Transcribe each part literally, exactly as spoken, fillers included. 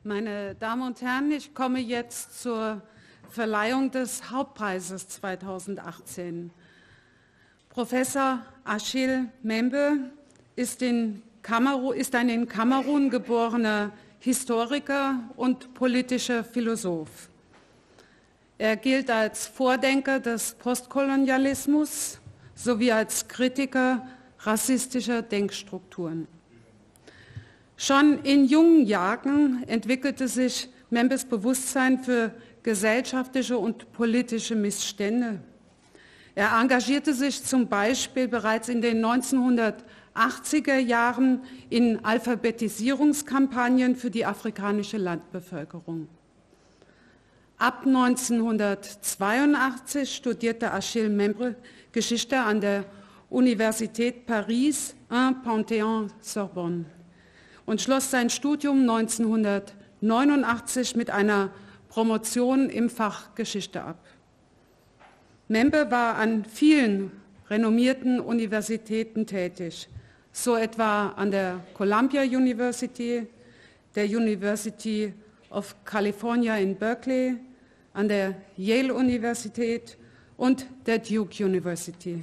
Meine Damen und Herren, ich komme jetzt zur Verleihung des Hauptpreises zweitausendachtzehn. Professor Achille Mbembe ist, in Kamerun, ist ein in Kamerun geborener Historiker und politischer Philosoph. Er gilt als Vordenker des Postkolonialismus sowie als Kritiker rassistischer Denkstrukturen. Schon in jungen Jahren entwickelte sich Mbembes Bewusstsein für gesellschaftliche und politische Missstände. Er engagierte sich zum Beispiel bereits in den neunzehnhundertachtziger Jahren in Alphabetisierungskampagnen für die afrikanische Landbevölkerung. Ab neunzehnhundertzweiundachtzig studierte Achille Mbembe Geschichte an der Universität Paris eins Panthéon-Sorbonne und schloss sein Studium neunzehnhundertneunundachtzig mit einer Promotion im Fach Geschichte ab. Mbembe war an vielen renommierten Universitäten tätig, so etwa an der Columbia University, der University of California in Berkeley, an der Yale Universität und der Duke University.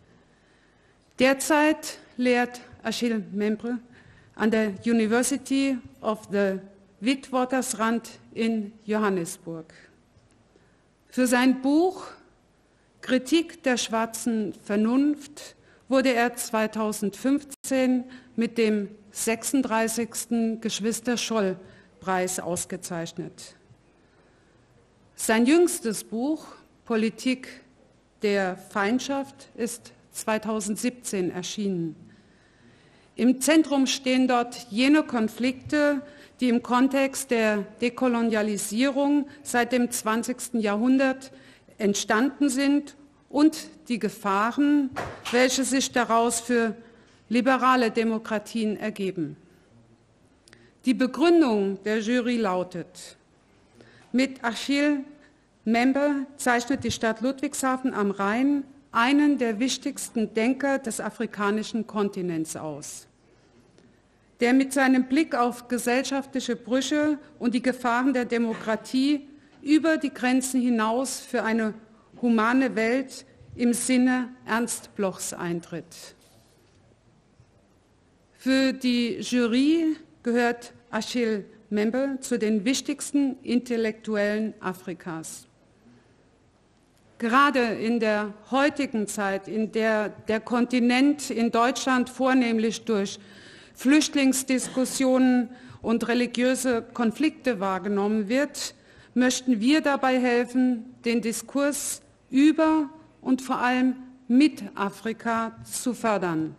Derzeit lehrt Achille Mbembe an der University of the Witwatersrand in Johannesburg. Für sein Buch Kritik der schwarzen Vernunft wurde er zweitausendfünfzehn mit dem sechsunddreißigsten Geschwister-Scholl-Preis ausgezeichnet. Sein jüngstes Buch Politik der Feindschaft ist zweitausendsiebzehn erschienen. Im Zentrum stehen dort jene Konflikte, die im Kontext der Dekolonialisierung seit dem zwanzigsten Jahrhundert entstanden sind und die Gefahren, welche sich daraus für liberale Demokratien ergeben. Die Begründung der Jury lautet: Mit Achille Mbembe zeichnet die Stadt Ludwigshafen am Rhein einen der wichtigsten Denker des afrikanischen Kontinents aus, der mit seinem Blick auf gesellschaftliche Brüche und die Gefahren der Demokratie über die Grenzen hinaus für eine humane Welt im Sinne Ernst Blochs eintritt. Für die Jury gehört Achille Mbembe zu den wichtigsten Intellektuellen Afrikas. Gerade in der heutigen Zeit, in der der Kontinent in Deutschland vornehmlich durch Flüchtlingsdiskussionen und religiöse Konflikte wahrgenommen wird, möchten wir dabei helfen, den Diskurs über und vor allem mit Afrika zu fördern.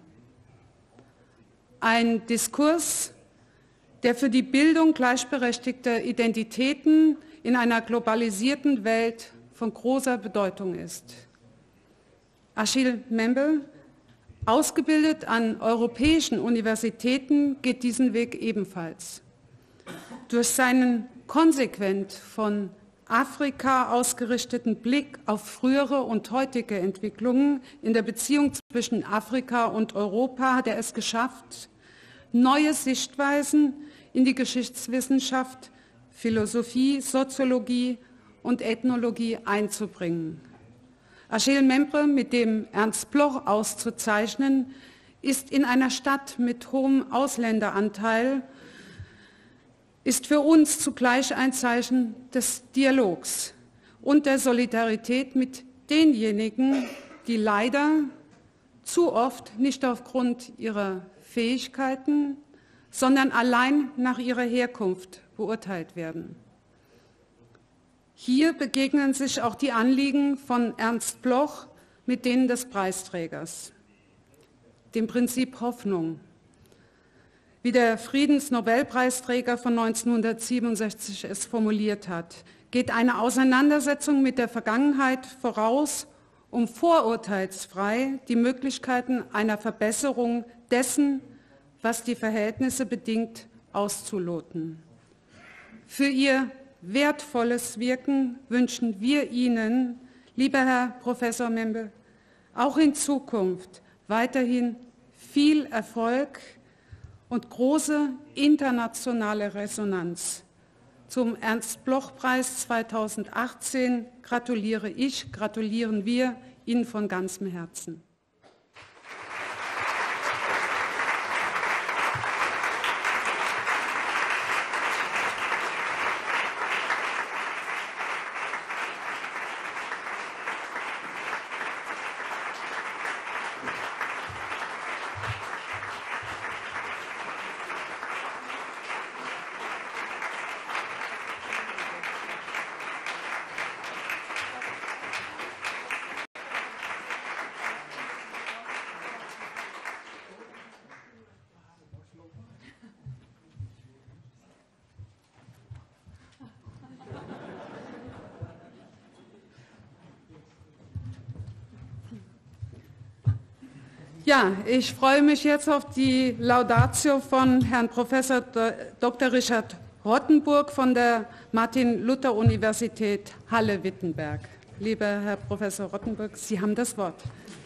Ein Diskurs, der für die Bildung gleichberechtigter Identitäten in einer globalisierten Welt von großer Bedeutung ist. Achille Mbembe, ausgebildet an europäischen Universitäten, geht diesen Weg ebenfalls. Durch seinen konsequent von Afrika ausgerichteten Blick auf frühere und heutige Entwicklungen in der Beziehung zwischen Afrika und Europa hat er es geschafft, neue Sichtweisen in die Geschichtswissenschaft, Philosophie, Soziologie und Ethnologie einzubringen. Achille Mbembe mit dem Ernst Bloch auszuzeichnen, ist in einer Stadt mit hohem Ausländeranteil, ist für uns zugleich ein Zeichen des Dialogs und der Solidarität mit denjenigen, die leider zu oft nicht aufgrund ihrer Fähigkeiten, sondern allein nach ihrer Herkunft beurteilt werden. Hier begegnen sich auch die Anliegen von Ernst Bloch mit denen des Preisträgers, dem Prinzip Hoffnung. Wie der Friedensnobelpreisträger von neunzehnhundertsiebenundsechzig es formuliert hat, geht eine Auseinandersetzung mit der Vergangenheit voraus, um vorurteilsfrei die Möglichkeiten einer Verbesserung dessen, was die Verhältnisse bedingt, auszuloten. Für Ihr wertvolles Wirken wünschen wir Ihnen, lieber Herr Professor Mbembe, auch in Zukunft weiterhin viel Erfolg und große internationale Resonanz zum Ernst-Bloch-Preis zweitausendachtzehn gratuliere ich, gratulieren wir Ihnen von ganzem Herzen. Ja, ich freue mich jetzt auf die Laudatio von Herrn Professor Doktor Richard Rottenburg von der Martin-Luther-Universität Halle-Wittenberg. Lieber Herr Professor Rottenburg, Sie haben das Wort.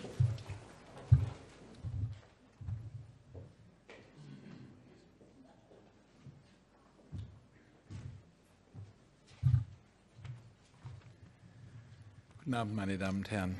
Guten Abend, meine Damen und Herren.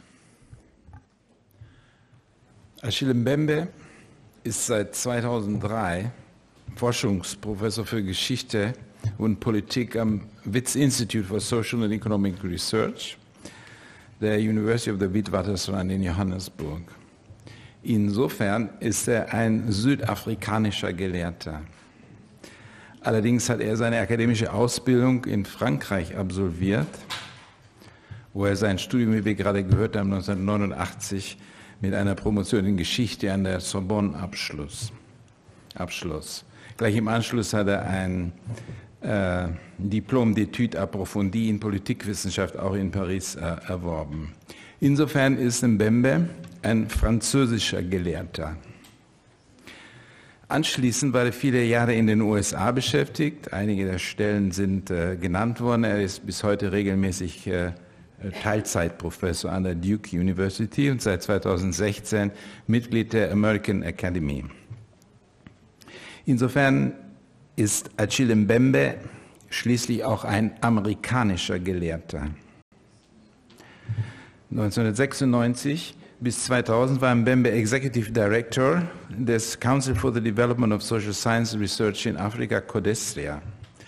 Achille Mbembe ist seit zweitausenddrei Forschungsprofessor für Geschichte und Politik am Wits Institute for Social and Economic Research der University of the Witwatersrand in Johannesburg. Insofern ist er ein südafrikanischer Gelehrter. Allerdings hat er seine akademische Ausbildung in Frankreich absolviert, wo er sein Studium, wie wir gerade gehört haben, neunzehnhundertneunundachtzig mit einer Promotion in Geschichte an der Sorbonne abschloss. abschloss. Gleich im Anschluss hat er ein äh, Diplom d'études approfondies in Politikwissenschaft auch in Paris äh, erworben. Insofern ist Mbembe ein französischer Gelehrter. Anschließend war er viele Jahre in den U S A beschäftigt. Einige der Stellen sind äh, genannt worden. Er ist bis heute regelmäßig äh, Teilzeitprofessor an der Duke University und seit zweitausendsechzehn Mitglied der American Academy. Insofern ist Achille Mbembe schließlich auch ein amerikanischer Gelehrter. neunzehnhundertsechsundneunzig bis zweitausend war Mbembe Executive Director des Council for the Development of Social Science Research in Afrika, CODESRIA.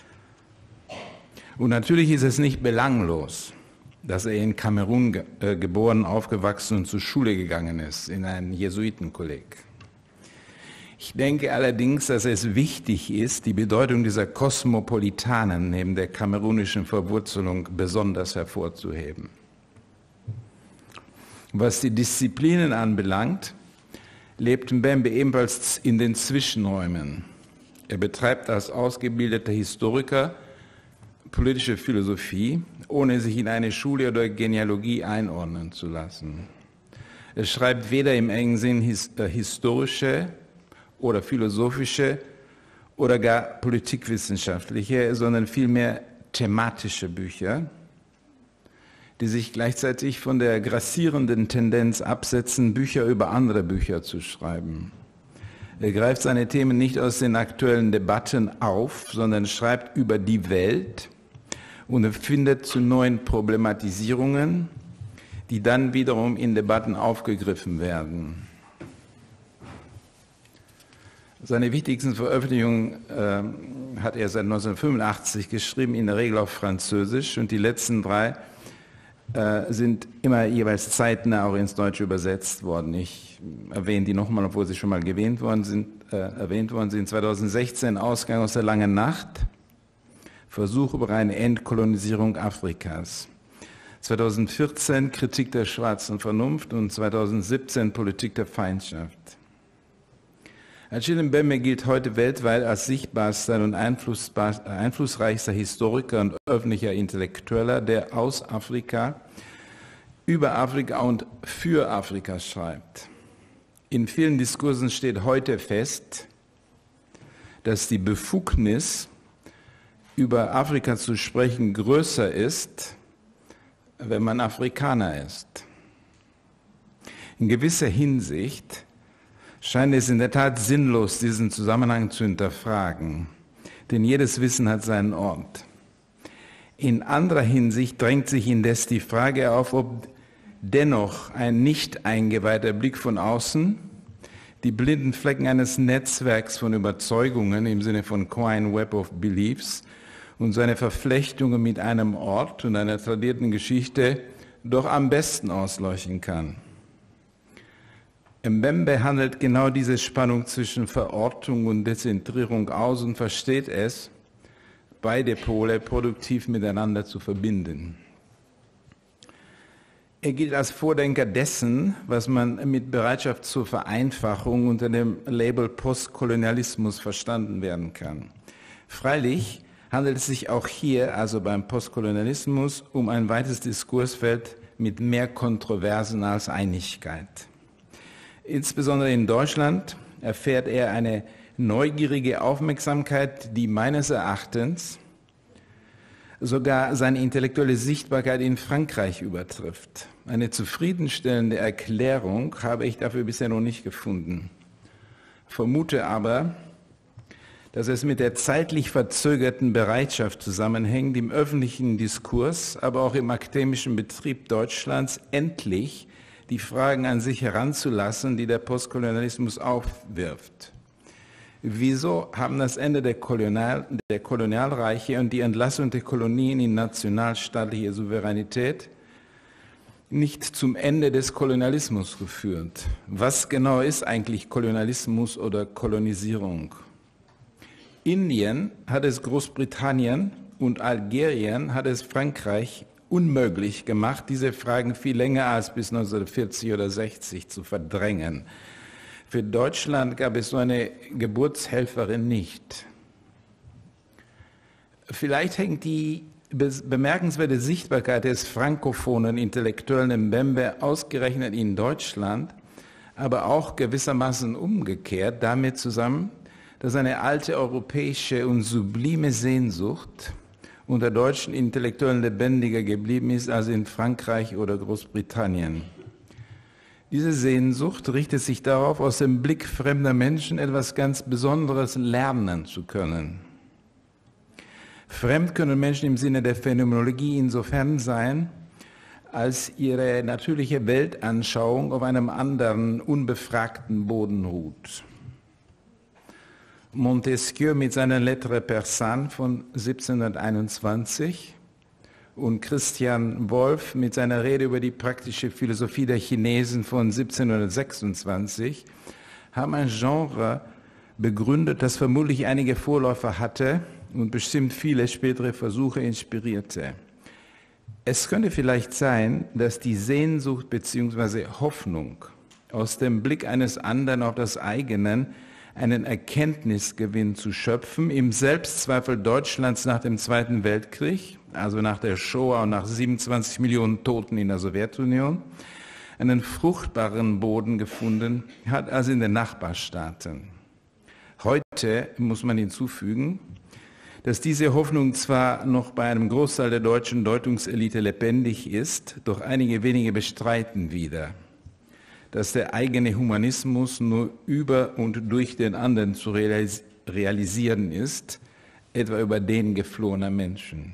Und natürlich ist es nicht belanglos, dass er in Kamerun ge äh, geboren, aufgewachsen und zur Schule gegangen ist, in ein Jesuitenkolleg. Ich denke allerdings, dass es wichtig ist, die Bedeutung dieser Kosmopolitanen neben der kamerunischen Verwurzelung besonders hervorzuheben. Was die Disziplinen anbelangt, lebt Mbembe ebenfalls in den Zwischenräumen. Er betreibt als ausgebildeter Historiker politische Philosophie, ohne sich in eine Schule oder Genealogie einordnen zu lassen. Er schreibt weder im engen Sinn his, äh, historische oder philosophische oder gar politikwissenschaftliche, sondern vielmehr thematische Bücher, die sich gleichzeitig von der grassierenden Tendenz absetzen, Bücher über andere Bücher zu schreiben. Er greift seine Themen nicht aus den aktuellen Debatten auf, sondern schreibt über die Welt und er findet zu neuen Problematisierungen, die dann wiederum in Debatten aufgegriffen werden. Seine wichtigsten Veröffentlichungen äh, hat er seit neunzehnhundertfünfundachtzig geschrieben, in der Regel auf Französisch, und die letzten drei äh, sind immer jeweils zeitnah auch ins Deutsche übersetzt worden. Ich erwähne die nochmal, obwohl sie schon mal erwähnt worden sind. Äh, erwähnt worden sind. zweitausendsechzehn Ausgang aus der langen Nacht, Versuch über eine Entkolonisierung Afrikas. zweitausendvierzehn Kritik der schwarzen Vernunft und zweitausendsiebzehn Politik der Feindschaft. Achille Mbembe gilt heute weltweit als sichtbarster und einflussreichster Historiker und öffentlicher Intellektueller, der aus Afrika, über Afrika und für Afrika schreibt. In vielen Diskursen steht heute fest, dass die Befugnis, über Afrika zu sprechen, größer ist, wenn man Afrikaner ist. In gewisser Hinsicht scheint es in der Tat sinnlos, diesen Zusammenhang zu hinterfragen, denn jedes Wissen hat seinen Ort. In anderer Hinsicht drängt sich indes die Frage auf, ob dennoch ein nicht eingeweihter Blick von außen die blinden Flecken eines Netzwerks von Überzeugungen im Sinne von Quine Web of Beliefs und seine Verflechtungen mit einem Ort und einer tradierten Geschichte doch am besten ausleuchten kann. Mbembe handelt genau diese Spannung zwischen Verortung und Dezentrierung aus und versteht es, beide Pole produktiv miteinander zu verbinden. Er gilt als Vordenker dessen, was man mit Bereitschaft zur Vereinfachung unter dem Label Postkolonialismus verstanden werden kann. Freilich handelt es sich auch hier, also beim Postkolonialismus, um ein weites Diskursfeld mit mehr Kontroversen als Einigkeit. Insbesondere in Deutschland erfährt er eine neugierige Aufmerksamkeit, die meines Erachtens sogar seine intellektuelle Sichtbarkeit in Frankreich übertrifft. Eine zufriedenstellende Erklärung habe ich dafür bisher noch nicht gefunden. Vermute aber, dass es mit der zeitlich verzögerten Bereitschaft zusammenhängt, im öffentlichen Diskurs, aber auch im akademischen Betrieb Deutschlands endlich die Fragen an sich heranzulassen, die der Postkolonialismus aufwirft. Wieso haben das Ende der, Kolonial, der Kolonialreiche und die Entlassung der Kolonien in nationalstaatliche Souveränität nicht zum Ende des Kolonialismus geführt? Was genau ist eigentlich Kolonialismus oder Kolonisierung? Indien hat es Großbritannien und Algerien hat es Frankreich unmöglich gemacht, diese Fragen viel länger als bis neunzehnhundertvierzig oder sechzig zu verdrängen. Für Deutschland gab es so eine Geburtshelferin nicht. Vielleicht hängt die bemerkenswerte Sichtbarkeit des frankophonen Intellektuellen Mbembe ausgerechnet in Deutschland, aber auch gewissermaßen umgekehrt damit zusammen, dass eine alte europäische und sublime Sehnsucht unter deutschen Intellektuellen lebendiger geblieben ist als in Frankreich oder Großbritannien. Diese Sehnsucht richtet sich darauf, aus dem Blick fremder Menschen etwas ganz Besonderes lernen zu können. Fremd können Menschen im Sinne der Phänomenologie insofern sein, als ihre natürliche Weltanschauung auf einem anderen, unbefragten Boden ruht. Montesquieu mit seiner Lettre persane von siebzehnhunderteinundzwanzig und Christian Wolff mit seiner Rede über die praktische Philosophie der Chinesen von siebzehnhundertsechsundzwanzig haben ein Genre begründet, das vermutlich einige Vorläufer hatte und bestimmt viele spätere Versuche inspirierte. Es könnte vielleicht sein, dass die Sehnsucht bzw. Hoffnung aus dem Blick eines anderen auf das eigene einen Erkenntnisgewinn zu schöpfen, im Selbstzweifel Deutschlands nach dem Zweiten Weltkrieg, also nach der Shoah und nach siebenundzwanzig Millionen Toten in der Sowjetunion, einen fruchtbaren Boden gefunden hat als in den Nachbarstaaten. Heute muss man hinzufügen, dass diese Hoffnung zwar noch bei einem Großteil der deutschen Deutungselite lebendig ist, doch einige wenige bestreiten wieder, dass der eigene Humanismus nur über und durch den anderen zu realis- realisieren ist, etwa über den geflohener Menschen.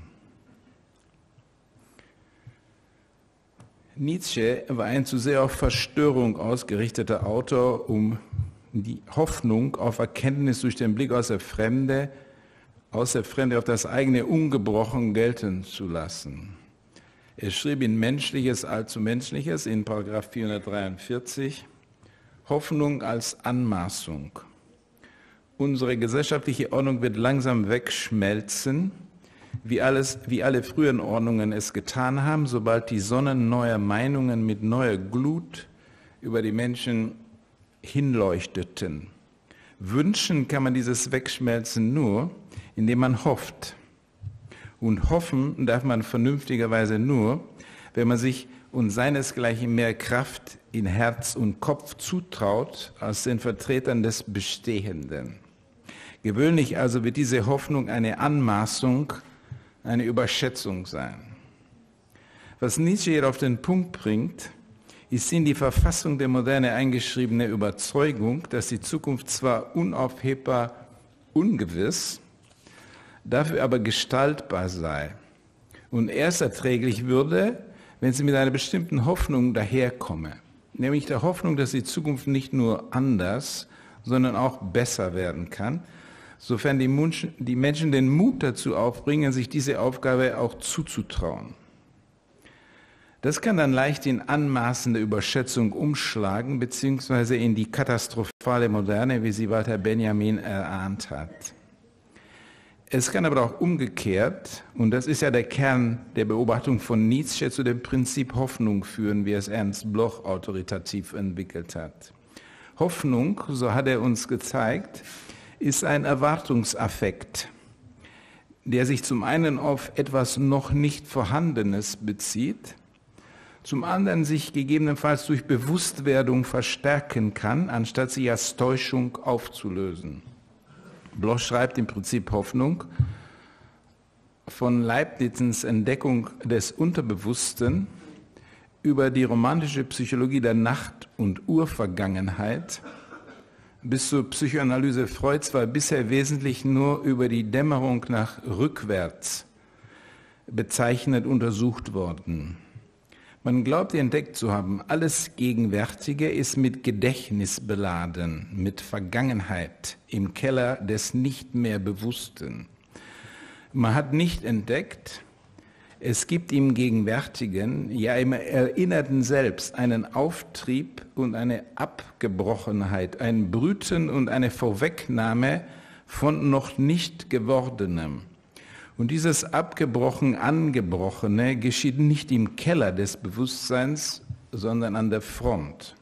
Nietzsche war ein zu sehr auf Verstörung ausgerichteter Autor, um die Hoffnung auf Erkenntnis durch den Blick aus der Fremde, aus der Fremde auf das eigene ungebrochen gelten zu lassen. Er schrieb in Menschliches allzu Menschliches in Paragraph vierhundertdreiundvierzig, Hoffnung als Anmaßung. Unsere gesellschaftliche Ordnung wird langsam wegschmelzen, wie, alles, wie alle früheren Ordnungen es getan haben, sobald die Sonnen neuer Meinungen mit neuer Glut über die Menschen hinleuchteten. Wünschen kann man dieses Wegschmelzen nur, indem man hofft. Und hoffen darf man vernünftigerweise nur, wenn man sich und seinesgleichen mehr Kraft in Herz und Kopf zutraut als den Vertretern des Bestehenden. Gewöhnlich also wird diese Hoffnung eine Anmaßung, eine Überschätzung sein. Was Nietzsche hier auf den Punkt bringt, ist in die Verfassung der Moderne eingeschriebene Überzeugung, dass die Zukunft zwar unaufhebbar ungewiss, dafür aber gestaltbar sei und erst erträglich würde, wenn sie mit einer bestimmten Hoffnung daherkomme, nämlich der Hoffnung, dass die Zukunft nicht nur anders, sondern auch besser werden kann, sofern die Menschen den Mut dazu aufbringen, sich diese Aufgabe auch zuzutrauen. Das kann dann leicht in anmaßende Überschätzung umschlagen, beziehungsweise in die katastrophale Moderne, wie sie Walter Benjamin erahnt hat. Es kann aber auch umgekehrt, und das ist ja der Kern der Beobachtung von Nietzsche, zu dem Prinzip Hoffnung führen, wie es Ernst Bloch autoritativ entwickelt hat. Hoffnung, so hat er uns gezeigt, ist ein Erwartungsaffekt, der sich zum einen auf etwas noch nicht Vorhandenes bezieht, zum anderen sich gegebenenfalls durch Bewusstwerdung verstärken kann, anstatt sich als Täuschung aufzulösen. Bloch schreibt im Prinzip Hoffnung von Leibnizens Entdeckung des Unterbewussten über die romantische Psychologie der Nacht- und Urvergangenheit bis zur Psychoanalyse Freuds war bisher wesentlich nur über die Dämmerung nach rückwärts bezeichnet untersucht worden. Man glaubt entdeckt zu haben, alles Gegenwärtige ist mit Gedächtnis beladen, mit Vergangenheit im Keller des nicht mehr Bewussten. Man hat nicht entdeckt, es gibt im Gegenwärtigen, ja im Erinnerten selbst, einen Auftrieb und eine Abgebrochenheit, ein Brüten und eine Vorwegnahme von noch nicht Gewordenem. Und dieses abgebrochen Angebrochene geschieht nicht im Keller des Bewusstseins, sondern an der Front.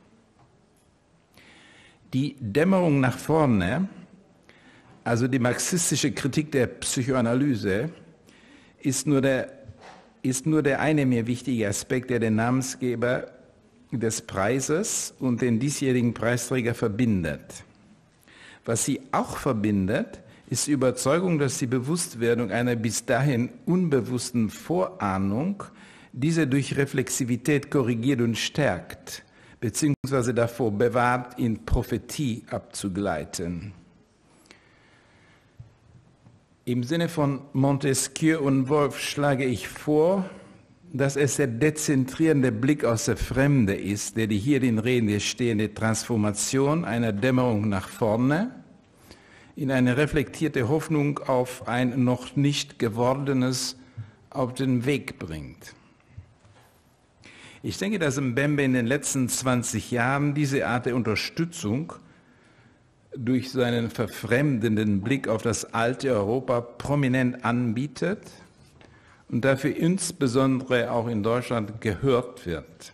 Die Dämmerung nach vorne, also die marxistische Kritik der Psychoanalyse, ist nur der, ist nur der eine mir wichtige Aspekt, der den Namensgeber des Preises und den diesjährigen Preisträger verbindet. Was sie auch verbindet, ist die Überzeugung, dass die Bewusstwerdung einer bis dahin unbewussten Vorahnung diese durch Reflexivität korrigiert und stärkt, beziehungsweise davor bewahrt, in Prophetie abzugleiten. Im Sinne von Montesquieu und Wolff schlage ich vor, dass es der dezentrierende Blick aus der Fremde ist, der die hier in Rede stehende Transformation einer Dämmerung nach vorne in eine reflektierte Hoffnung auf ein noch nicht Gewordenes auf den Weg bringt. Ich denke, dass Mbembe in den letzten zwanzig Jahren diese Art der Unterstützung durch seinen verfremdenden Blick auf das alte Europa prominent anbietet und dafür insbesondere auch in Deutschland gehört wird.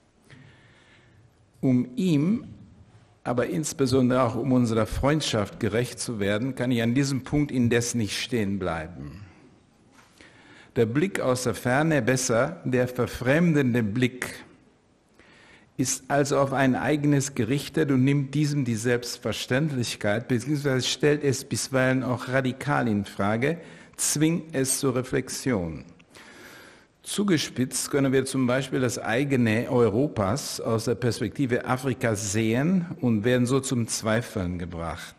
Um ihm aber insbesondere auch um unserer Freundschaft gerecht zu werden, kann ich an diesem Punkt indes nicht stehen bleiben. Der Blick aus der Ferne, besser, der verfremdende Blick, ist also auf ein eigenes gerichtet und nimmt diesem die Selbstverständlichkeit, beziehungsweise stellt es bisweilen auch radikal in Frage, zwingt es zur Reflexion. Zugespitzt können wir zum Beispiel das eigene Europas aus der Perspektive Afrikas sehen und werden so zum Zweifeln gebracht.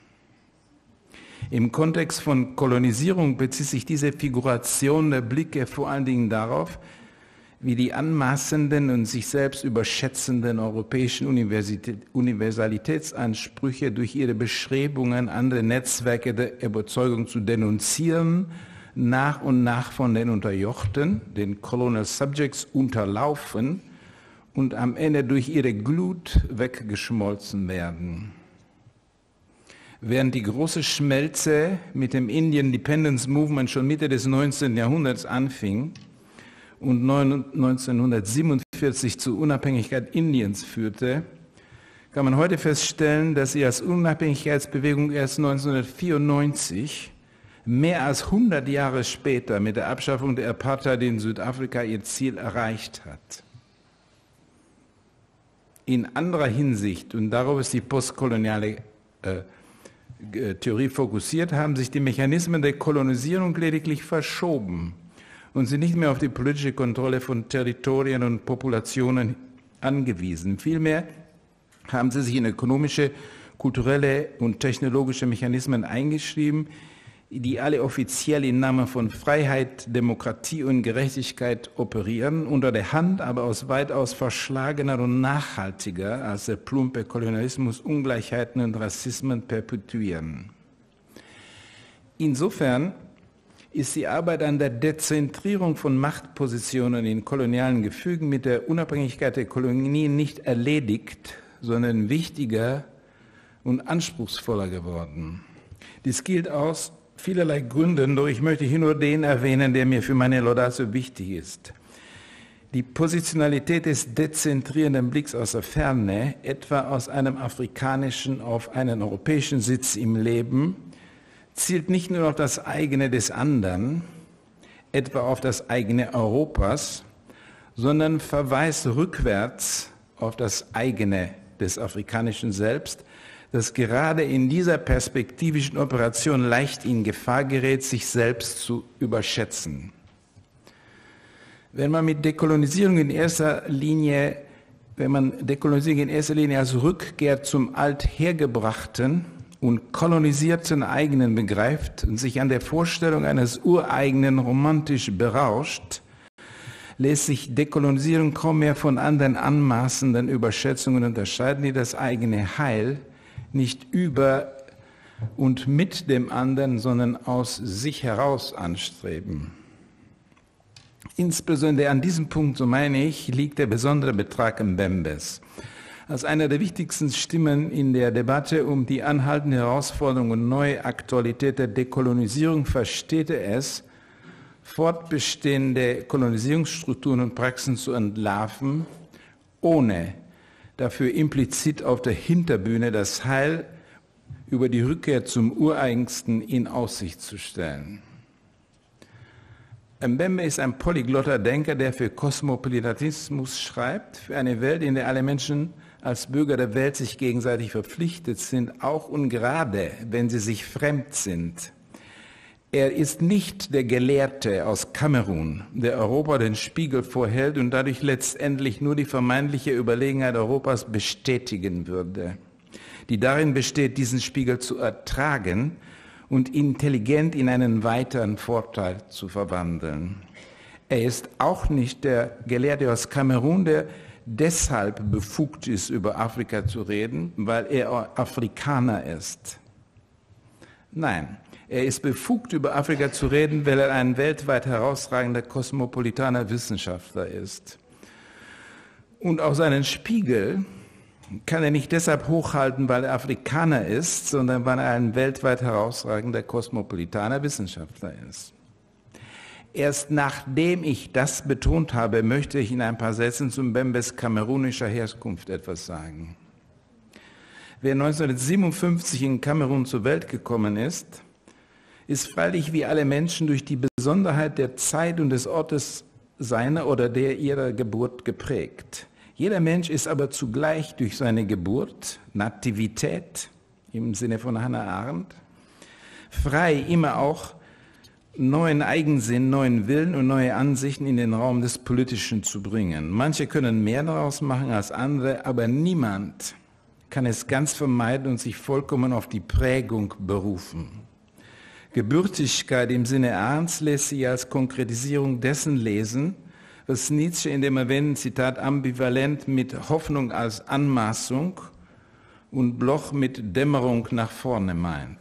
Im Kontext von Kolonisierung bezieht sich diese Figuration der Blicke vor allen Dingen darauf, wie die anmaßenden und sich selbst überschätzenden europäischen Universalitätsansprüche durch ihre Bestrebungen, andere Netzwerke der Überzeugung zu denunzieren, nach und nach von den Unterjochten, den Colonial Subjects, unterlaufen und am Ende durch ihre Glut weggeschmolzen werden. Während die große Schmelze mit dem Indian Independence Movement schon Mitte des neunzehnten Jahrhunderts anfing und neunzehnhundertsiebenundvierzig zur Unabhängigkeit Indiens führte, kann man heute feststellen, dass sie als Unabhängigkeitsbewegung erst neunzehnhundertvierundneunzig, mehr als hundert Jahre später, mit der Abschaffung der Apartheid in Südafrika ihr Ziel erreicht hat. In anderer Hinsicht, und darauf ist die postkoloniale äh, Theorie fokussiert, haben sich die Mechanismen der Kolonisierung lediglich verschoben und sind nicht mehr auf die politische Kontrolle von Territorien und Populationen angewiesen. Vielmehr haben sie sich in ökonomische, kulturelle und technologische Mechanismen eingeschrieben, die alle offiziell im Namen von Freiheit, Demokratie und Gerechtigkeit operieren, unter der Hand aber aus weitaus verschlagener und nachhaltiger als der plumpe Kolonialismus Ungleichheiten und Rassismen perpetuieren. Insofern ist die Arbeit an der Dezentrierung von Machtpositionen in kolonialen Gefügen mit der Unabhängigkeit der Kolonien nicht erledigt, sondern wichtiger und anspruchsvoller geworden. Dies gilt aus vielerlei Gründen, doch ich möchte hier nur den erwähnen, der mir für meine Laudatio wichtig ist. Die Positionalität des dezentrierenden Blicks aus der Ferne, etwa aus einem afrikanischen auf einen europäischen Sitz im Leben, zielt nicht nur auf das eigene des anderen, etwa auf das eigene Europas, sondern verweist rückwärts auf das eigene des afrikanischen Selbst, das gerade in dieser perspektivischen Operation leicht in Gefahr gerät, sich selbst zu überschätzen. Wenn man mit Dekolonisierung in erster Linie, wenn man Dekolonisierung in erster Linie als Rückkehr zum Althergebrachten und kolonisierten eigenen begreift und sich an der Vorstellung eines ureigenen romantisch berauscht, lässt sich Dekolonisierung kaum mehr von anderen anmaßenden Überschätzungen unterscheiden, die das eigene Heil nicht über und mit dem anderen, sondern aus sich heraus anstreben. Insbesondere an diesem Punkt, so meine ich, liegt der besondere Betrag Mbembes. Als einer der wichtigsten Stimmen in der Debatte um die anhaltende Herausforderung und neue Aktualität der Dekolonisierung versteht er es, fortbestehende Kolonisierungsstrukturen und Praxen zu entlarven, ohne dafür implizit auf der Hinterbühne das Heil über die Rückkehr zum Ureigensten in Aussicht zu stellen. Mbembe ist ein polyglotter Denker, der für Kosmopolitanismus schreibt, für eine Welt, in der alle Menschen als Bürger der Welt sich gegenseitig verpflichtet sind, auch und gerade, wenn sie sich fremd sind. Er ist nicht der Gelehrte aus Kamerun, der Europa den Spiegel vorhält und dadurch letztendlich nur die vermeintliche Überlegenheit Europas bestätigen würde, die darin besteht, diesen Spiegel zu ertragen und intelligent in einen weiteren Vorteil zu verwandeln. Er ist auch nicht der Gelehrte aus Kamerun, der deshalb befugt ist, über Afrika zu reden, weil er Afrikaner ist. Nein. Er ist befugt, über Afrika zu reden, weil er ein weltweit herausragender kosmopolitaner Wissenschaftler ist. Und auch seinen Spiegel kann er nicht deshalb hochhalten, weil er Afrikaner ist, sondern weil er ein weltweit herausragender kosmopolitaner Wissenschaftler ist. Erst nachdem ich das betont habe, möchte ich in ein paar Sätzen zu Mbembes kamerunischer Herkunft etwas sagen. Wer neunzehnhundertsiebenundfünfzig in Kamerun zur Welt gekommen ist, ist freilich wie alle Menschen durch die Besonderheit der Zeit und des Ortes seiner oder der ihrer Geburt geprägt. Jeder Mensch ist aber zugleich durch seine Geburt, Nativität im Sinne von Hannah Arendt, frei immer auch neuen Eigensinn, neuen Willen und neue Ansichten in den Raum des Politischen zu bringen. Manche können mehr daraus machen als andere, aber niemand kann es ganz vermeiden und sich vollkommen auf die Prägung berufen. Gebürtigkeit im Sinne Arendts lässt sich als Konkretisierung dessen lesen, was Nietzsche in dem erwähnten Zitat ambivalent mit Hoffnung als Anmaßung und Bloch mit Dämmerung nach vorne meint.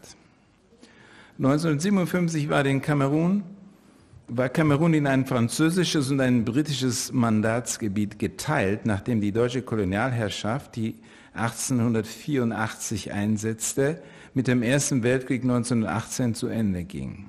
neunzehnhundertsiebenundfünfzig war, den Kamerun, war Kamerun in ein französisches und ein britisches Mandatsgebiet geteilt, nachdem die deutsche Kolonialherrschaft, die achtzehnhundertvierundachtzig einsetzte, mit dem Ersten Weltkrieg neunzehnhundertachtzehn zu Ende ging.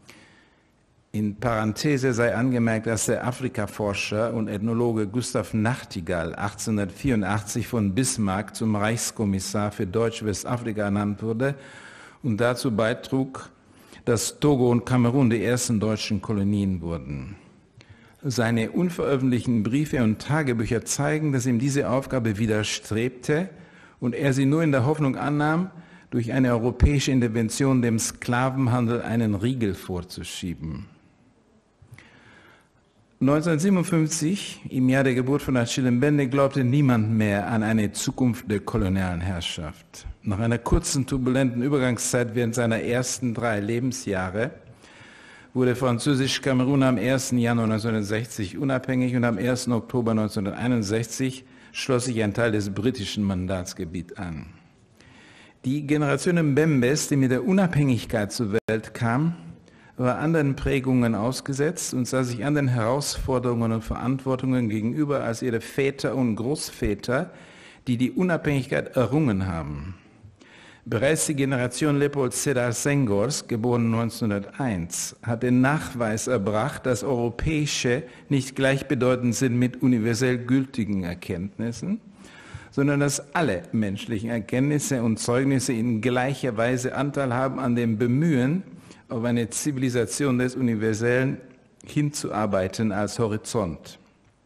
In Parenthese sei angemerkt, dass der Afrikaforscher und Ethnologe Gustav Nachtigall achtzehnhundertvierundachtzig von Bismarck zum Reichskommissar für Deutsch-Westafrika ernannt wurde und dazu beitrug, dass Togo und Kamerun die ersten deutschen Kolonien wurden. Seine unveröffentlichten Briefe und Tagebücher zeigen, dass ihm diese Aufgabe widerstrebte und er sie nur in der Hoffnung annahm, durch eine europäische Intervention dem Sklavenhandel einen Riegel vorzuschieben. neunzehnhundertsiebenundfünfzig, im Jahr der Geburt von Achille Mbembe, glaubte niemand mehr an eine Zukunft der kolonialen Herrschaft. Nach einer kurzen, turbulenten Übergangszeit während seiner ersten drei Lebensjahre wurde Französisch-Kamerun am ersten Januar neunzehnhundertsechzig unabhängig und am ersten Oktober neunzehnhunderteinundsechzig schloss sich ein Teil des britischen Mandatsgebiets an. Die Generation Mbembes, die mit der Unabhängigkeit zur Welt kam, war anderen Prägungen ausgesetzt und sah sich anderen Herausforderungen und Verantwortungen gegenüber als ihre Väter und Großväter, die die Unabhängigkeit errungen haben. Bereits die Generation Leopold Sédar Senghors, geboren neunzehnhunderteins, hat den Nachweis erbracht, dass europäische nicht gleichbedeutend sind mit universell gültigen Erkenntnissen, sondern dass alle menschlichen Erkenntnisse und Zeugnisse in gleicher Weise Anteil haben an dem Bemühen, auf eine Zivilisation des Universellen hinzuarbeiten als Horizont.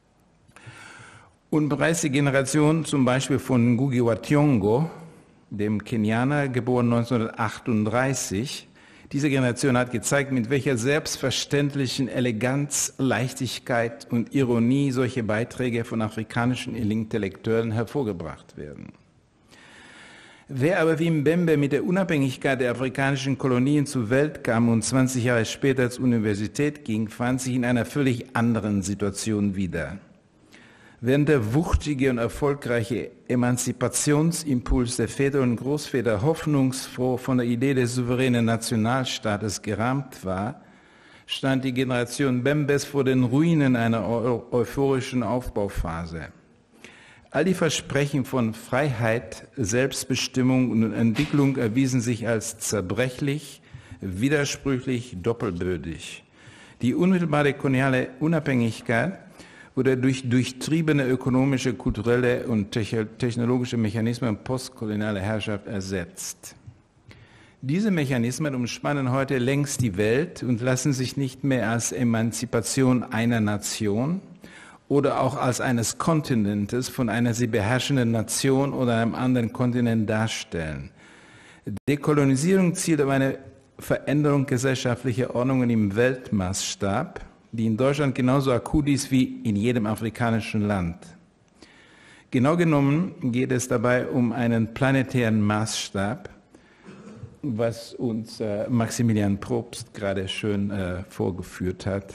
Und bereits die Generation zum Beispiel von Ngugi wa Thiong'o, dem Kenianer, geboren neunzehnhundertachtunddreißig, diese Generation hat gezeigt, mit welcher selbstverständlichen Eleganz, Leichtigkeit und Ironie solche Beiträge von afrikanischen Intellektuellen hervorgebracht werden. Wer aber wie Mbembe mit der Unabhängigkeit der afrikanischen Kolonien zur Welt kam und zwanzig Jahre später zur Universität ging, fand sich in einer völlig anderen Situation wieder. Während der wuchtige und erfolgreiche Emanzipationsimpuls der Väter und Großväter hoffnungsfroh von der Idee des souveränen Nationalstaates gerahmt war, stand die Generation Mbembes vor den Ruinen einer euphorischen Aufbauphase. All die Versprechen von Freiheit, Selbstbestimmung und Entwicklung erwiesen sich als zerbrechlich, widersprüchlich, doppelbödig. Die unmittelbare koloniale Unabhängigkeit wurde durch durchtriebene ökonomische, kulturelle und technologische Mechanismen postkoloniale Herrschaft ersetzt. Diese Mechanismen umspannen heute längst die Welt und lassen sich nicht mehr als Emanzipation einer Nation oder auch als eines Kontinentes von einer sie beherrschenden Nation oder einem anderen Kontinent darstellen. Dekolonisierung zielt auf eine Veränderung gesellschaftlicher Ordnungen im Weltmaßstab, die in Deutschland genauso akut ist wie in jedem afrikanischen Land. Genau genommen geht es dabei um einen planetären Maßstab, was uns äh, Maximilian Probst gerade schön äh, vorgeführt hat.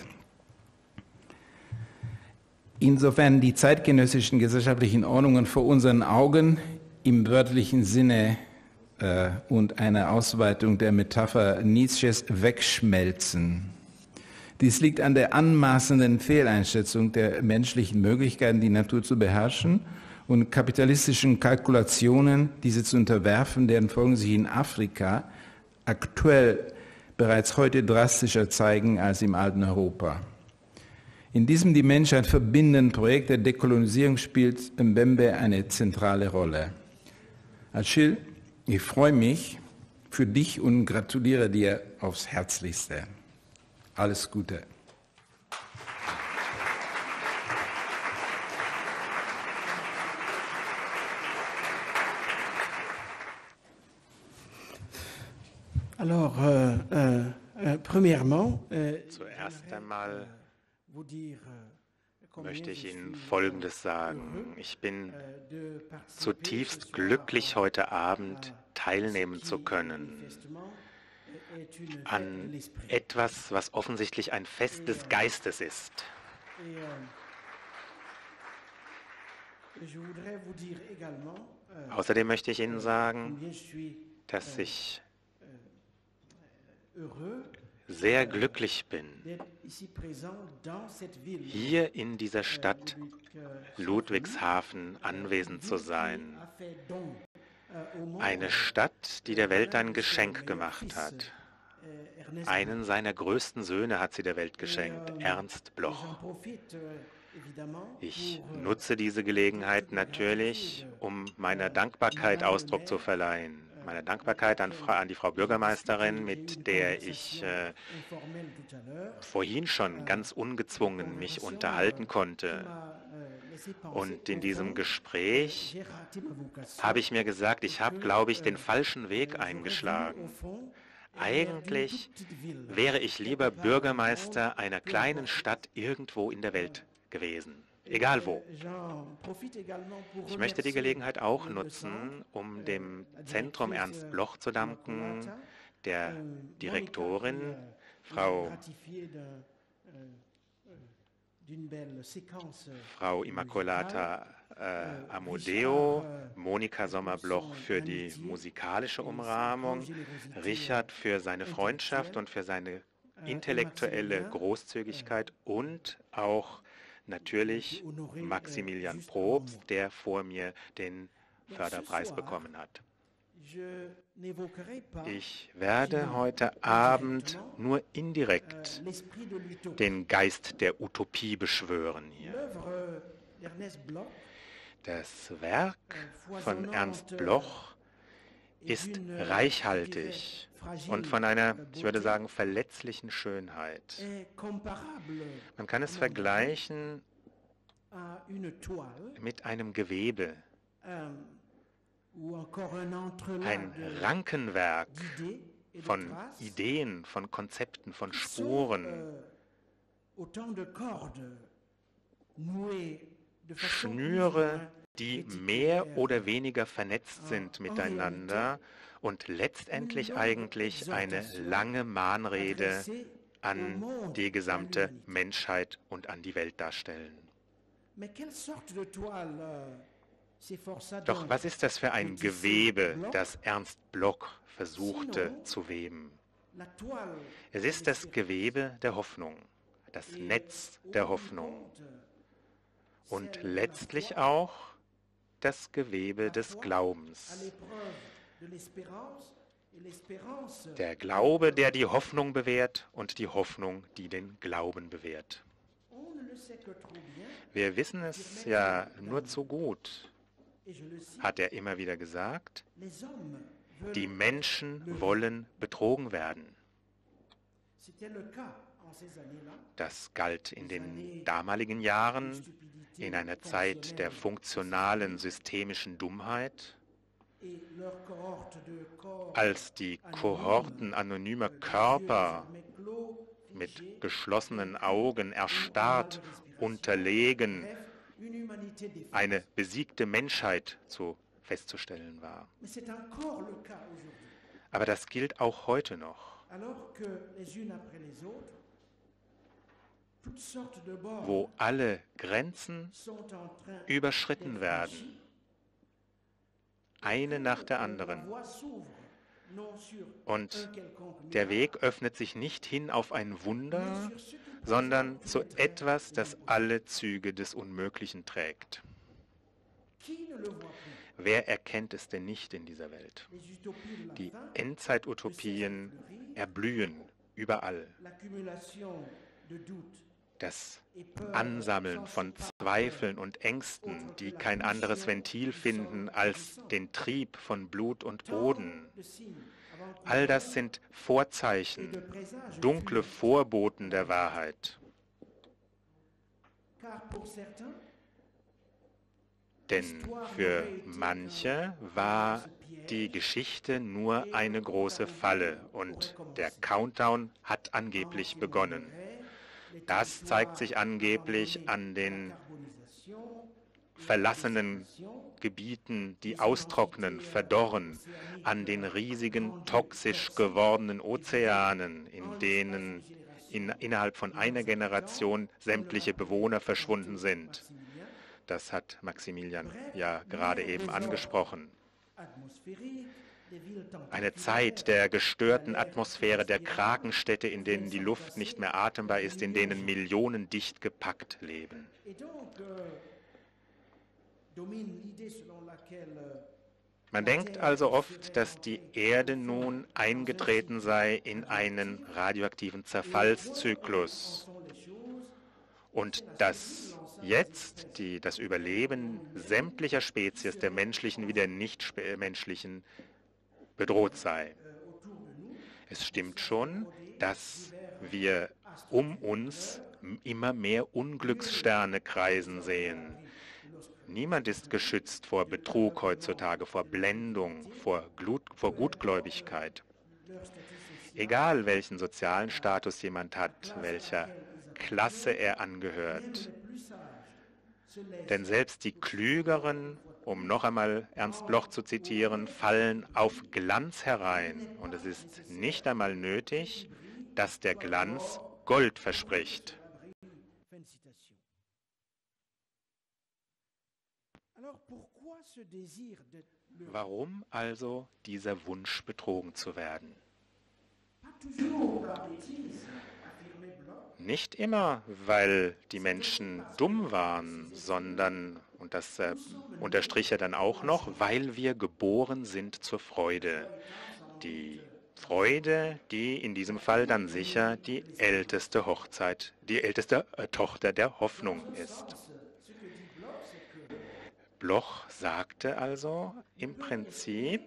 Insofern die zeitgenössischen gesellschaftlichen Ordnungen vor unseren Augen im wörtlichen Sinne äh, und einer Ausweitung der Metapher Nietzsches wegschmelzen. Dies liegt an der anmaßenden Fehleinschätzung der menschlichen Möglichkeiten, die Natur zu beherrschen und kapitalistischen Kalkulationen, diese zu unterwerfen, deren Folgen sich in Afrika aktuell bereits heute drastischer zeigen als im alten Europa. In diesem die Menschheit verbindenden Projekt der Dekolonisierung spielt Mbembe eine zentrale Rolle. Achille, ich freue mich für dich und gratuliere dir aufs Herzlichste. Alles Gute. Alors, euh, euh, euh, premièrement, euh, Zuerst einmal möchte ich Ihnen Folgendes sagen. Ich bin zutiefst glücklich, heute Abend teilnehmen zu können an etwas, was offensichtlich ein Fest des Geistes ist. Außerdem möchte ich Ihnen sagen, dass ich sehr glücklich bin, hier in dieser Stadt Ludwigshafen anwesend zu sein. Eine Stadt, die der Welt ein Geschenk gemacht hat. Einen seiner größten Söhne hat sie der Welt geschenkt, Ernst Bloch. Ich nutze diese Gelegenheit natürlich, um meiner Dankbarkeit Ausdruck zu verleihen. Meine Dankbarkeit an, an die Frau Bürgermeisterin, mit der ich äh, vorhin schon ganz ungezwungen mich unterhalten konnte. Und in diesem Gespräch habe ich mir gesagt, ich habe, glaube ich, den falschen Weg eingeschlagen. Eigentlich wäre ich lieber Bürgermeister einer kleinen Stadt irgendwo in der Welt gewesen, egal wo. Ich möchte die Gelegenheit auch nutzen, um dem Zentrum Ernst Bloch zu danken, der Direktorin, Frau Frau Immacolata äh, Amodeo, Monika Sommer-Bloch für die musikalische Umrahmung, Richard für seine Freundschaft und für seine intellektuelle Großzügigkeit und auch natürlich Maximilian Probst, der vor mir den Förderpreis bekommen hat. Ich werde heute Abend nur indirekt den Geist der Utopie beschwören hier. Das Werk von Ernst Bloch ist reichhaltig und von einer, ich würde sagen, verletzlichen Schönheit. Man kann es vergleichen mit einem Gewebe, ein Rankenwerk von Ideen, von Konzepten, von Spuren, Schnüre, die mehr oder weniger vernetzt sind miteinander und letztendlich eigentlich eine lange Mahnrede an die gesamte Menschheit und an die Welt darstellen. Doch was ist das für ein Gewebe, das Ernst Bloch versuchte zu weben? Es ist das Gewebe der Hoffnung, das Netz der Hoffnung und letztlich auch das Gewebe des Glaubens. Der Glaube, der die Hoffnung bewährt und die Hoffnung, die den Glauben bewährt. Wir wissen es ja nur zu gut, hat er immer wieder gesagt, die Menschen wollen betrogen werden. Das galt in den damaligen Jahren, in einer Zeit der funktionalen systemischen Dummheit, als die Kohorten anonymer Körper mit geschlossenen Augen erstarrt, unterlegen, eine besiegte Menschheit zu festzustellen war. Aber das gilt auch heute noch, wo alle Grenzen überschritten werden, eine nach der anderen. Und der Weg öffnet sich nicht hin auf ein Wunder, sondern zu etwas, das alle Züge des Unmöglichen trägt. Wer erkennt es denn nicht in dieser Welt? Die Endzeitutopien erblühen überall. Das Ansammeln von Zweifeln und Ängsten, die kein anderes Ventil finden als den Trieb von Blut und Boden. All das sind Vorzeichen, dunkle Vorboten der Wahrheit. Denn für manche war die Geschichte nur eine große Falle und der Countdown hat angeblich begonnen. Das zeigt sich angeblich an den verlassenen Gebieten, die austrocknen, verdorren, an den riesigen, toxisch gewordenen Ozeanen, in denen in, innerhalb von einer Generation sämtliche Bewohner verschwunden sind. Das hat Maximilian ja gerade eben angesprochen. Eine Zeit der gestörten Atmosphäre, der Krakenstädte, in denen die Luft nicht mehr atembar ist, in denen Millionen dicht gepackt leben. Man denkt also oft, dass die Erde nun eingetreten sei in einen radioaktiven Zerfallszyklus und dass jetzt die, das Überleben sämtlicher Spezies, der menschlichen wie der nichtmenschlichen, bedroht sei. Es stimmt schon, dass wir um uns immer mehr Unglückssterne kreisen sehen. Niemand ist geschützt vor Betrug heutzutage, vor Blendung, vor, Glut, vor Gutgläubigkeit. Egal welchen sozialen Status jemand hat, welcher Klasse er angehört. Denn selbst die Klügeren, um noch einmal Ernst Bloch zu zitieren, fallen auf Glanz herein. Und es ist nicht einmal nötig, dass der Glanz Gold verspricht. Warum also dieser Wunsch, betrogen zu werden? Nicht immer, weil die Menschen dumm waren, sondern, und das äh, unterstrich er dann auch noch, weil wir geboren sind zur Freude. Die Freude, die in diesem Fall dann sicher die älteste Hochzeit, die älteste äh, Tochter der Hoffnung ist. Bloch sagte also im Prinzip,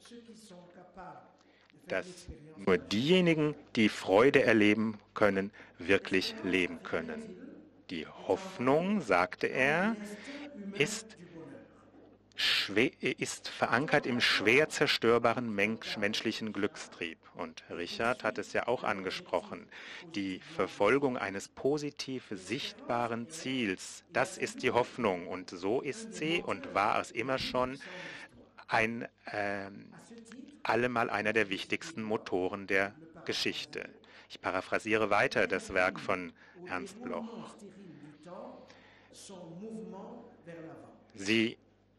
dass nur diejenigen, die Freude erleben können, wirklich leben können. Die Hoffnung, sagte er, ist, schwer, ist verankert im schwer zerstörbaren Mensch, menschlichen Glückstrieb. Und Richard hat es ja auch angesprochen. Die Verfolgung eines positiv sichtbaren Ziels, das ist die Hoffnung. Und so ist sie und war es immer schon ein äh, allemal einer der wichtigsten Motoren der Geschichte. Ich paraphrasiere weiter das Werk von Ernst Bloch. Sie,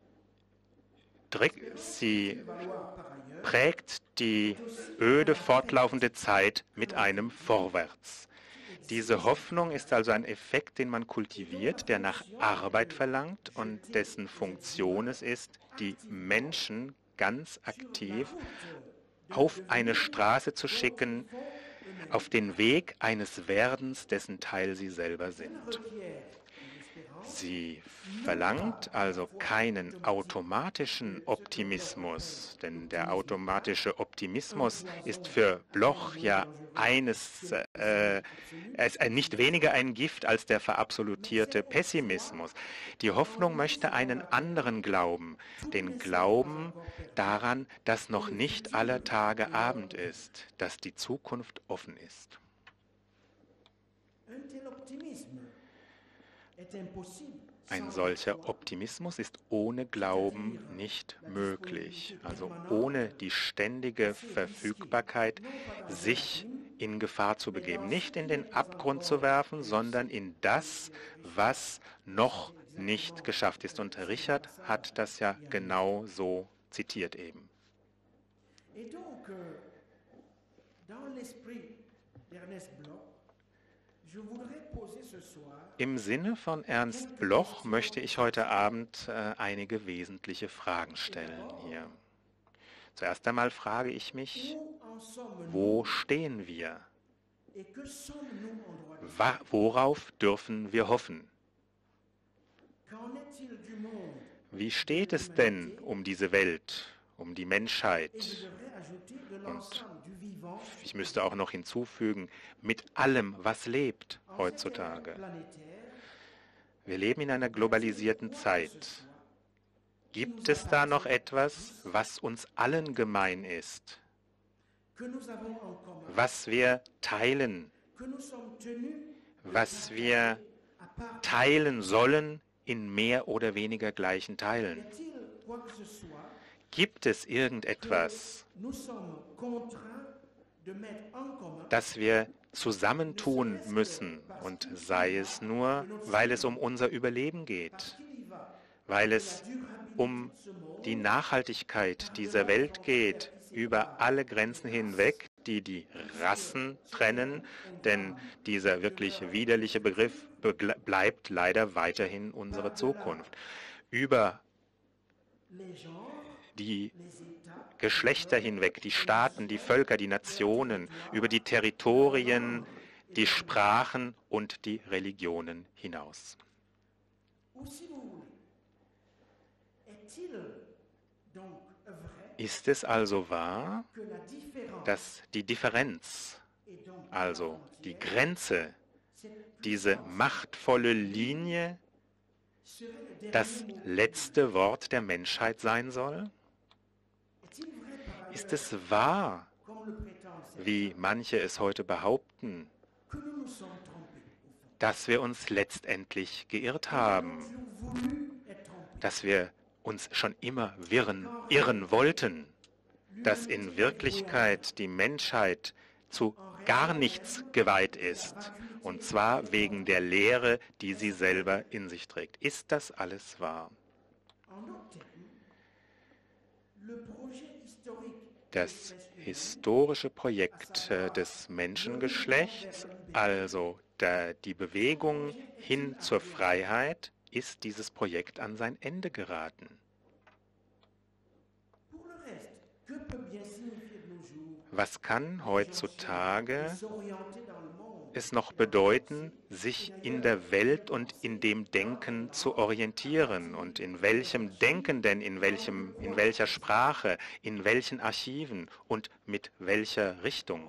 sie prägt die öde, fortlaufende Zeit mit einem Vorwärts. Diese Hoffnung ist also ein Effekt, den man kultiviert, der nach Arbeit verlangt und dessen Funktion es ist, die Menschen ganz aktiv auf eine Straße zu schicken, auf den Weg eines Werdens, dessen Teil sie selber sind. Sie verlangt also keinen automatischen Optimismus, denn der automatische Optimismus ist für Bloch ja eines, äh, ist nicht weniger ein Gift als der verabsolutierte Pessimismus. Die Hoffnung möchte einen anderen Glauben, den Glauben daran, dass noch nicht aller Tage Abend ist, dass die Zukunft offen ist. Ein solcher Optimismus ist ohne Glauben nicht möglich, also ohne die ständige Verfügbarkeit, sich in Gefahr zu begeben, nicht in den Abgrund zu werfen, sondern in das, was noch nicht geschafft ist. Und Richard hat das ja genau so zitiert eben. Im Sinne von Ernst Bloch möchte ich heute Abend äh, einige wesentliche Fragen stellen hier. Zuerst einmal frage ich mich, wo stehen wir? Wa- worauf dürfen wir hoffen? Wie steht es denn um diese Welt, um die Menschheit? Und ich müsste auch noch hinzufügen, mit allem, was lebt heutzutage. Wir leben in einer globalisierten Zeit. Gibt es da noch etwas, was uns allen gemein ist, was wir teilen, was wir teilen sollen in mehr oder weniger gleichen Teilen? Gibt es irgendetwas, das wir zusammentun müssen, und sei es nur, weil es um unser Überleben geht, weil es um die Nachhaltigkeit dieser Welt geht, über alle Grenzen hinweg, die die Rassen trennen, denn dieser wirklich widerliche Begriff bleibt leider weiterhin unsere Zukunft. Über die Geschlechter hinweg, die Staaten, die Völker, die Nationen, über die Territorien, die Sprachen und die Religionen hinaus. Ist es also wahr, dass die Differenz, also die Grenze, diese machtvolle Linie, das letzte Wort der Menschheit sein soll? Ist es wahr, wie manche es heute behaupten, dass wir uns letztendlich geirrt haben, dass wir uns schon immer wirren, irren wollten, dass in Wirklichkeit die Menschheit zu gar nichts geweiht ist, und zwar wegen der Lehre, die sie selber in sich trägt. Ist das alles wahr? Das historische Projekt des Menschengeschlechts, also der, die Bewegung hin zur Freiheit, ist dieses Projekt an sein Ende geraten. Was kann heutzutage es noch bedeuten, sich in der Welt und in dem Denken zu orientieren? Und in welchem Denken denn, in, welchem, in welcher Sprache, in welchen Archiven und mit welcher Richtung?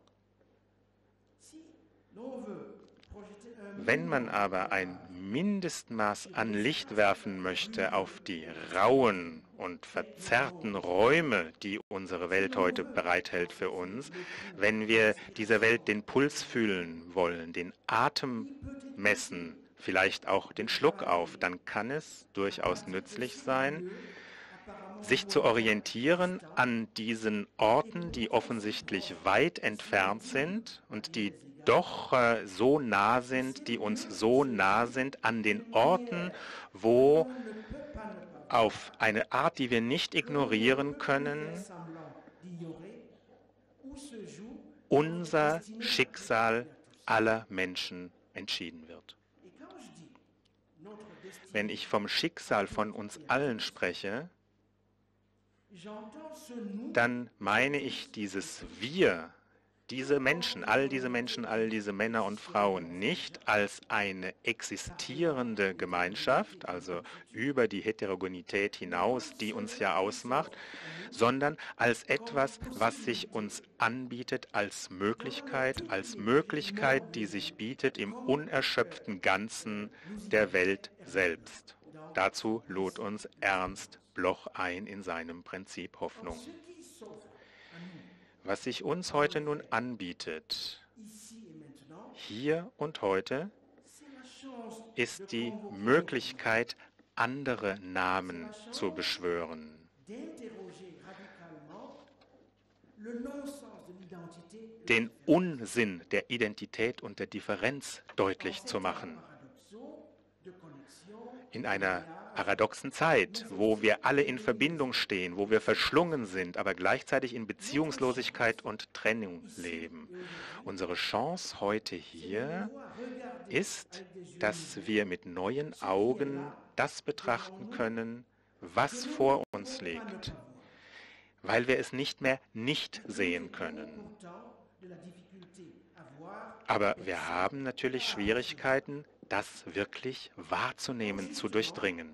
Wenn man aber ein Mindestmaß an Licht werfen möchte auf die rauen und verzerrten Räume, die unsere Welt heute bereithält für uns, wenn wir dieser Welt den Puls fühlen wollen, den Atem messen, vielleicht auch den Schluck auf, dann kann es durchaus nützlich sein, sich zu orientieren an diesen Orten, die offensichtlich weit entfernt sind und die doch äh, so nah sind, die uns so nah sind, an den Orten, wo auf eine Art, die wir nicht ignorieren können, unser Schicksal aller Menschen entschieden wird. Wenn ich vom Schicksal von uns allen spreche, dann meine ich dieses Wir, diese Menschen, all diese Menschen, all diese Männer und Frauen nicht als eine existierende Gemeinschaft, also über die Heterogenität hinaus, die uns ja ausmacht, sondern als etwas, was sich uns anbietet als Möglichkeit, als Möglichkeit, die sich bietet im unerschöpften Ganzen der Welt selbst. Dazu lud uns Ernst Bloch ein in seinem Prinzip Hoffnung. Was sich uns heute nun anbietet, hier und heute, ist die Möglichkeit, andere Namen zu beschwören. Den Unsinn der Identität und der Differenz deutlich zu machen. In einer paradoxen Zeit, wo wir alle in Verbindung stehen, wo wir verschlungen sind, aber gleichzeitig in Beziehungslosigkeit und Trennung leben. Unsere Chance heute hier ist, dass wir mit neuen Augen das betrachten können, was vor uns liegt, weil wir es nicht mehr nicht sehen können. Aber wir haben natürlich Schwierigkeiten, das wirklich wahrzunehmen, zu durchdringen.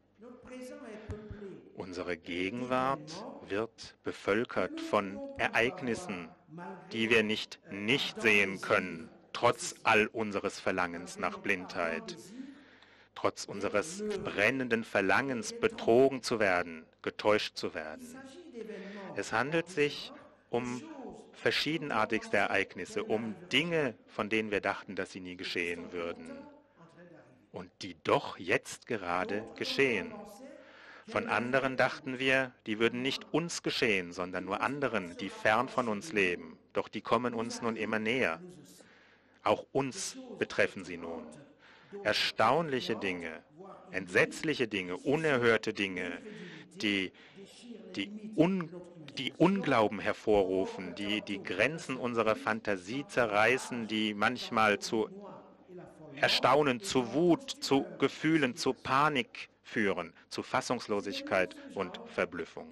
Unsere Gegenwart wird bevölkert von Ereignissen, die wir nicht nicht sehen können, trotz all unseres Verlangens nach Blindheit, trotz unseres brennenden Verlangens, betrogen zu werden, getäuscht zu werden. Es handelt sich um verschiedenartigste Ereignisse, um Dinge, von denen wir dachten, dass sie nie geschehen würden und die doch jetzt gerade geschehen. Von anderen dachten wir, die würden nicht uns geschehen, sondern nur anderen, die fern von uns leben. Doch die kommen uns nun immer näher. Auch uns betreffen sie nun. Erstaunliche Dinge, entsetzliche Dinge, unerhörte Dinge, die, die, Un, die Unglauben hervorrufen, die die Grenzen unserer Fantasie zerreißen, die manchmal zu Erstaunen, zu Wut, zu Gefühlen, zu Panik führen, zu Fassungslosigkeit und Verblüffung.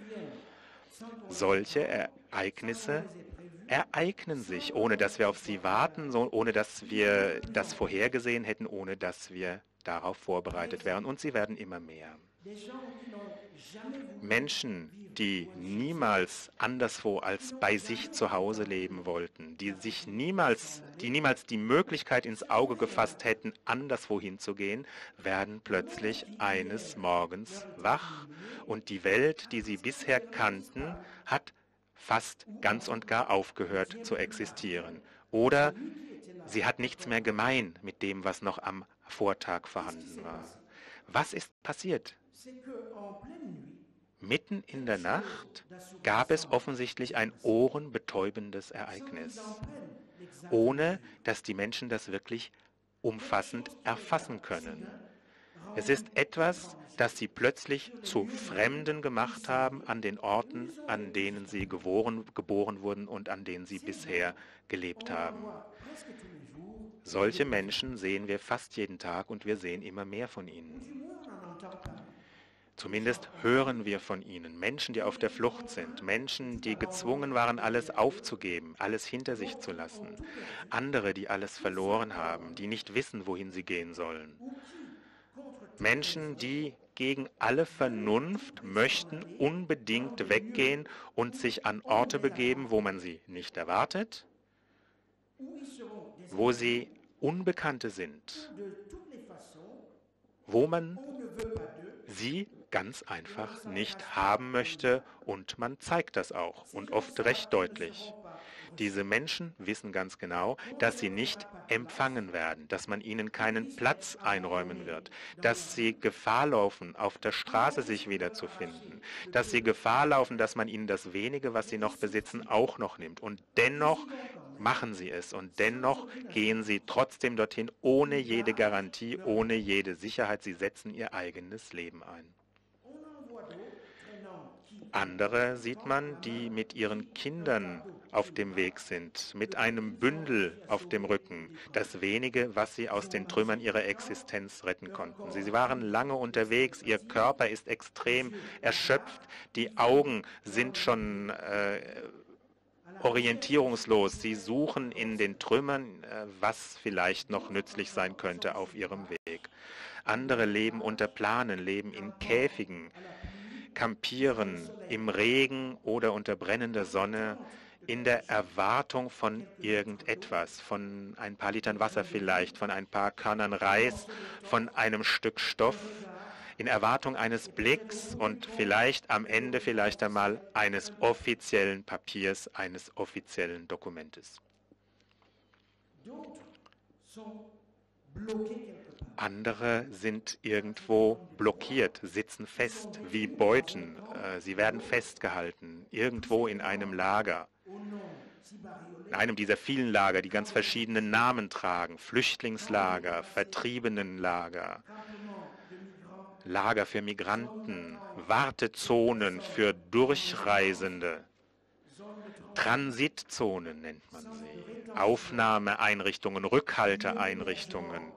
Solche Ereignisse ereignen sich, ohne dass wir auf sie warten, ohne dass wir das vorhergesehen hätten, ohne dass wir darauf vorbereitet wären. Und sie werden immer mehr. Menschen, die niemals anderswo als bei sich zu Hause leben wollten, die sich niemals, die niemals die Möglichkeit ins Auge gefasst hätten, anderswo hinzugehen, werden plötzlich eines Morgens wach und die Welt, die sie bisher kannten, hat fast ganz und gar aufgehört zu existieren. Oder sie hat nichts mehr gemein mit dem, was noch am Vortag vorhanden war. Was ist passiert? Mitten in der Nacht gab es offensichtlich ein ohrenbetäubendes Ereignis, ohne dass die Menschen das wirklich umfassend erfassen können. Es ist etwas, das sie plötzlich zu Fremden gemacht haben an den Orten, an denen sie geboren, geboren wurden und an denen sie bisher gelebt haben. Solche Menschen sehen wir fast jeden Tag und wir sehen immer mehr von ihnen. Zumindest hören wir von ihnen, Menschen, die auf der Flucht sind, Menschen, die gezwungen waren, alles aufzugeben, alles hinter sich zu lassen, andere, die alles verloren haben, die nicht wissen, wohin sie gehen sollen. Menschen, die gegen alle Vernunft möchten unbedingt weggehen und sich an Orte begeben, wo man sie nicht erwartet, wo sie Unbekannte sind, wo man sie ganz einfach nicht haben möchte und man zeigt das auch und oft recht deutlich. Diese Menschen wissen ganz genau, dass sie nicht empfangen werden, dass man ihnen keinen Platz einräumen wird, dass sie Gefahr laufen, auf der Straße sich wiederzufinden, dass sie Gefahr laufen, dass man ihnen das wenige, was sie noch besitzen, auch noch nimmt. Und dennoch machen sie es und dennoch gehen sie trotzdem dorthin, ohne jede Garantie, ohne jede Sicherheit. Sie setzen ihr eigenes Leben ein. Andere sieht man, die mit ihren Kindern auf dem Weg sind, mit einem Bündel auf dem Rücken, das wenige, was sie aus den Trümmern ihrer Existenz retten konnten. Sie, sie waren lange unterwegs, ihr Körper ist extrem erschöpft, die Augen sind schon äh, orientierungslos. Sie suchen in den Trümmern, äh, was vielleicht noch nützlich sein könnte auf ihrem Weg. Andere leben unter Planen, leben in Käfigen, campieren im Regen oder unter brennender Sonne, in der Erwartung von irgendetwas, von ein paar Litern Wasser vielleicht, von ein paar Körnern Reis, von einem Stück Stoff, in Erwartung eines Blicks und vielleicht am Ende vielleicht einmal eines offiziellen Papiers, eines offiziellen Dokumentes. Andere sind irgendwo blockiert, sitzen fest wie Beuten. Sie werden festgehalten, irgendwo in einem Lager. In einem dieser vielen Lager, die ganz verschiedene Namen tragen. Flüchtlingslager, Vertriebenenlager, Lager für Migranten, Wartezonen für Durchreisende. Transitzonen nennt man sie, Aufnahmeeinrichtungen, Rückhalteeinrichtungen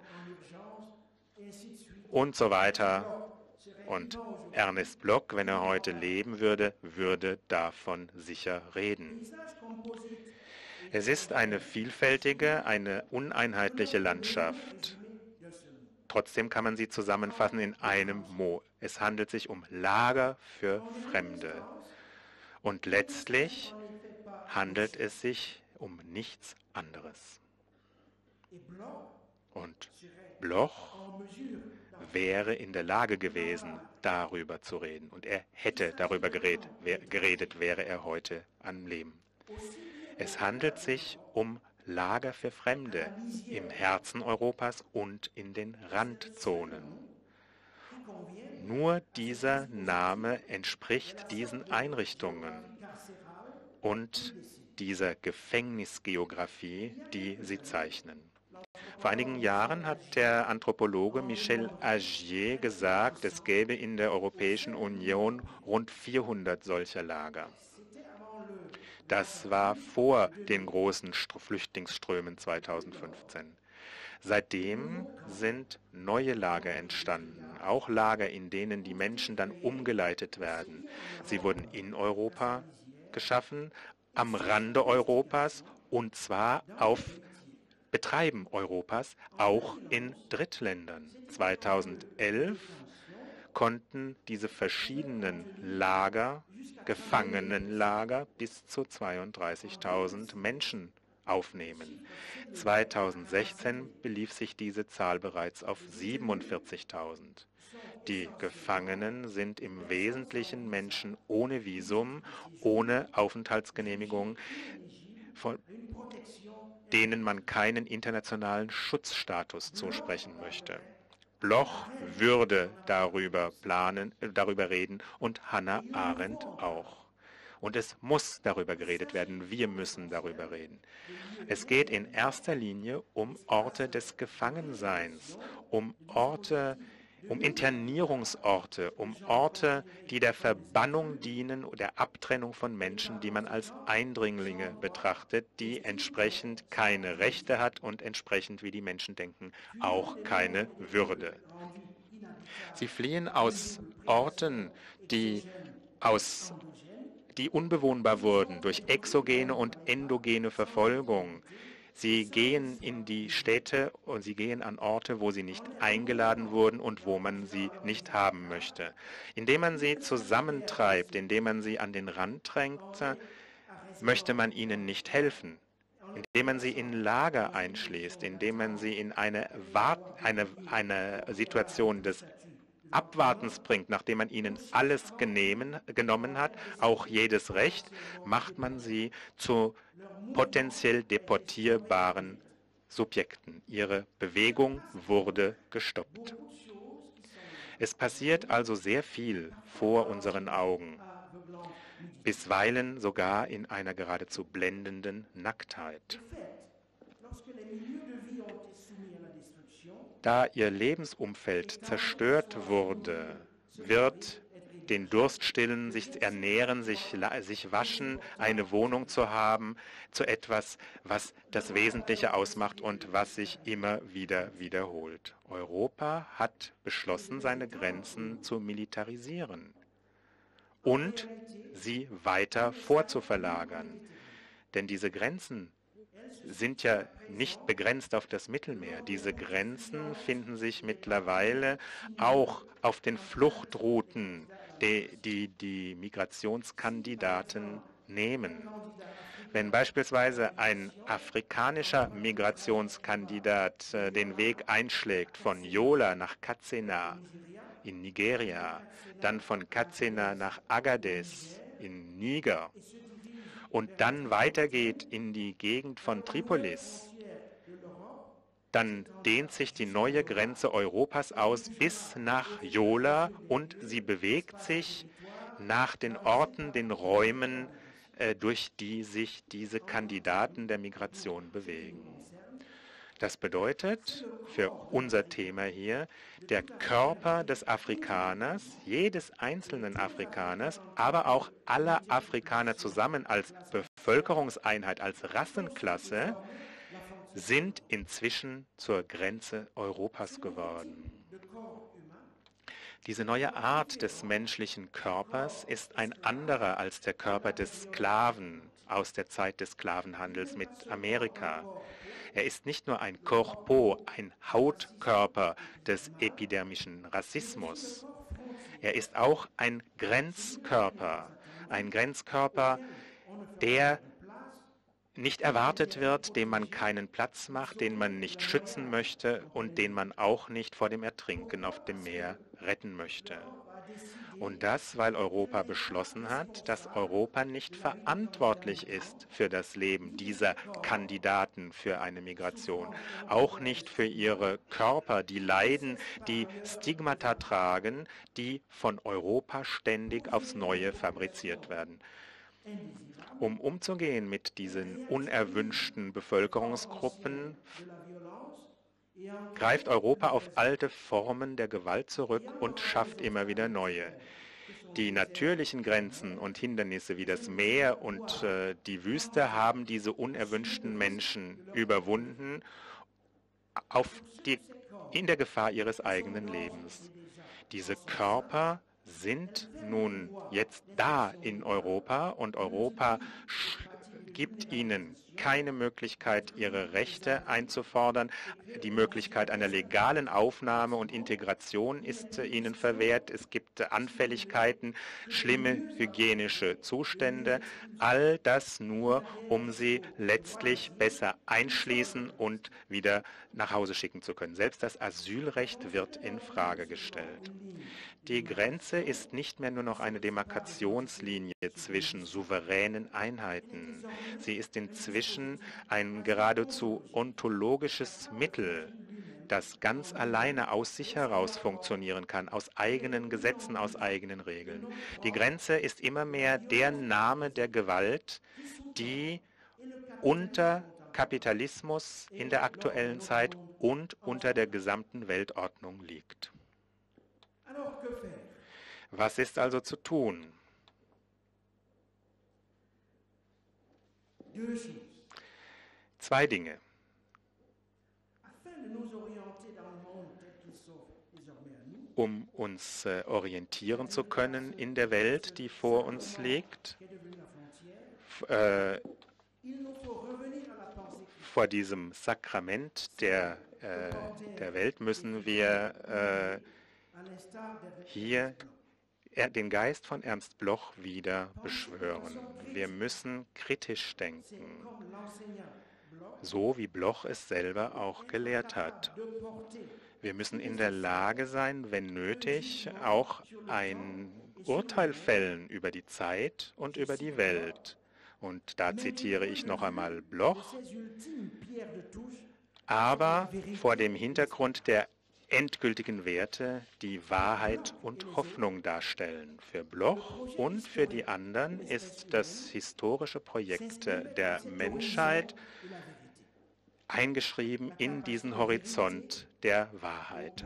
und so weiter. Und Ernest Bloch, wenn er heute leben würde, würde davon sicher reden. Es ist eine vielfältige, eine uneinheitliche Landschaft. Trotzdem kann man sie zusammenfassen in einem Mo. Es handelt sich um Lager für Fremde. Und letztlich handelt es sich um nichts anderes. Und Bloch wäre in der Lage gewesen, darüber zu reden. Und er hätte darüber geredet, geredet, wäre er heute am Leben. Es handelt sich um Lager für Fremde im Herzen Europas und in den Randzonen. Nur dieser Name entspricht diesen Einrichtungen und dieser Gefängnisgeografie, die sie zeichnen. Vor einigen Jahren hat der Anthropologe Michel Agier gesagt, es gäbe in der Europäischen Union rund vierhundert solcher Lager. Das war vor den großen Flüchtlingsströmen zweitausendfünfzehn. Seitdem sind neue Lager entstanden, auch Lager, in denen die Menschen dann umgeleitet werden. Sie wurden in Europa geschaffen, am Rande Europas und zwar auf Betreiben Europas, auch in Drittländern. zweitausendelf konnten diese verschiedenen Lager, Gefangenenlager, bis zu zweiunddreißigtausend Menschen aufnehmen. zweitausendsechzehn belief sich diese Zahl bereits auf siebenundvierzigtausend. Die Gefangenen sind im Wesentlichen Menschen ohne Visum, ohne Aufenthaltsgenehmigung, von denen man keinen internationalen Schutzstatus zusprechen möchte. Bloch würde darüber planen, äh, darüber reden und Hannah Arendt auch. Und es muss darüber geredet werden. Wir müssen darüber reden. Es geht in erster Linie um Orte des Gefangenseins, um Orte, um Internierungsorte, um Orte, die der Verbannung dienen oder der Abtrennung von Menschen, die man als Eindringlinge betrachtet, die entsprechend keine Rechte hat und entsprechend, wie die Menschen denken, auch keine Würde. Sie fliehen aus Orten, die aus die unbewohnbar wurden durch exogene und endogene Verfolgung. Sie gehen in die Städte und sie gehen an Orte, wo sie nicht eingeladen wurden und wo man sie nicht haben möchte. Indem man sie zusammentreibt, indem man sie an den Rand drängt, möchte man ihnen nicht helfen. Indem man sie in Lager einschließt, indem man sie in eine, Wart eine, eine Situation des Abwartens bringt, nachdem man ihnen alles genehmen, genommen hat, auch jedes Recht, macht man sie zu potenziell deportierbaren Subjekten. Ihre Bewegung wurde gestoppt. Es passiert also sehr viel vor unseren Augen, bisweilen sogar in einer geradezu blendenden Nacktheit. Da ihr Lebensumfeld zerstört wurde, wird den Durst stillen, sich ernähren, sich, sich waschen, eine Wohnung zu haben, zu etwas, was das Wesentliche ausmacht und was sich immer wieder wiederholt. Europa hat beschlossen, seine Grenzen zu militarisieren und sie weiter vorzuverlagern. Denn diese Grenzen sind ja nicht begrenzt auf das Mittelmeer. Diese Grenzen finden sich mittlerweile auch auf den Fluchtrouten, die die, die Migrationskandidaten nehmen. Wenn beispielsweise ein afrikanischer Migrationskandidat äh, den Weg einschlägt von Yola nach Katsina in Nigeria, dann von Katsina nach Agadez in Niger, und dann weitergeht in die Gegend von Tripolis, dann dehnt sich die neue Grenze Europas aus bis nach Yola und sie bewegt sich nach den Orten, den Räumen, äh, durch die sich diese Kandidaten der Migration bewegen. Das bedeutet für unser Thema hier, der Körper des Afrikaners, jedes einzelnen Afrikaners, aber auch aller Afrikaner zusammen als Bevölkerungseinheit, als Rassenklasse, sind inzwischen zur Grenze Europas geworden. Diese neue Art des menschlichen Körpers ist ein anderer als der Körper des Sklaven aus der Zeit des Sklavenhandels mit Amerika. Er ist nicht nur ein Corpo, ein Hautkörper des epidermischen Rassismus. Er ist auch ein Grenzkörper, ein Grenzkörper, der nicht erwartet wird, dem man keinen Platz macht, den man nicht schützen möchte und den man auch nicht vor dem Ertrinken auf dem Meer retten möchte. Und das, weil Europa beschlossen hat, dass Europa nicht verantwortlich ist für das Leben dieser Kandidaten für eine Migration, auch nicht für ihre Körper, die leiden, die Stigmata tragen, die von Europa ständig aufs Neue fabriziert werden. Um umzugehen mit diesen unerwünschten Bevölkerungsgruppen, greift Europa auf alte Formen der Gewalt zurück und schafft immer wieder neue. Die natürlichen Grenzen und Hindernisse wie das Meer und äh, die Wüste haben diese unerwünschten Menschen überwunden auf die, in der Gefahr ihres eigenen Lebens. Diese Körper sind nun jetzt da in Europa und Europa gibt ihnen keine Möglichkeit, ihre Rechte einzufordern. Die Möglichkeit einer legalen Aufnahme und Integration ist äh, ihnen verwehrt. Es gibt äh, Anfälligkeiten, schlimme hygienische Zustände. All das nur, um sie letztlich besser einschließen und wieder nach Hause schicken zu können. Selbst das Asylrecht wird in Frage gestellt. Die Grenze ist nicht mehr nur noch eine Demarkationslinie zwischen souveränen Einheiten. Sie ist inzwischen ein geradezu ontologisches Mittel, das ganz alleine aus sich heraus funktionieren kann, aus eigenen Gesetzen, aus eigenen Regeln. Die Grenze ist immer mehr der Name der Gewalt, die unter Kapitalismus in der aktuellen Zeit und unter der gesamten Weltordnung liegt. Was ist also zu tun? Zwei Dinge. Um uns äh, orientieren zu können in der Welt, die vor uns liegt, äh, vor diesem Sakrament der, äh, der Welt müssen wir äh, hier den Geist von Ernst Bloch wieder beschwören. Wir müssen kritisch denken, so wie Bloch es selber auch gelehrt hat. Wir müssen in der Lage sein, wenn nötig, auch ein Urteil fällen über die Zeit und über die Welt. Und da zitiere ich noch einmal Bloch, aber vor dem Hintergrund der endgültigen Werte, die Wahrheit und Hoffnung darstellen. Für Bloch und für die anderen ist das historische Projekt der Menschheit eingeschrieben in diesen Horizont der Wahrheit.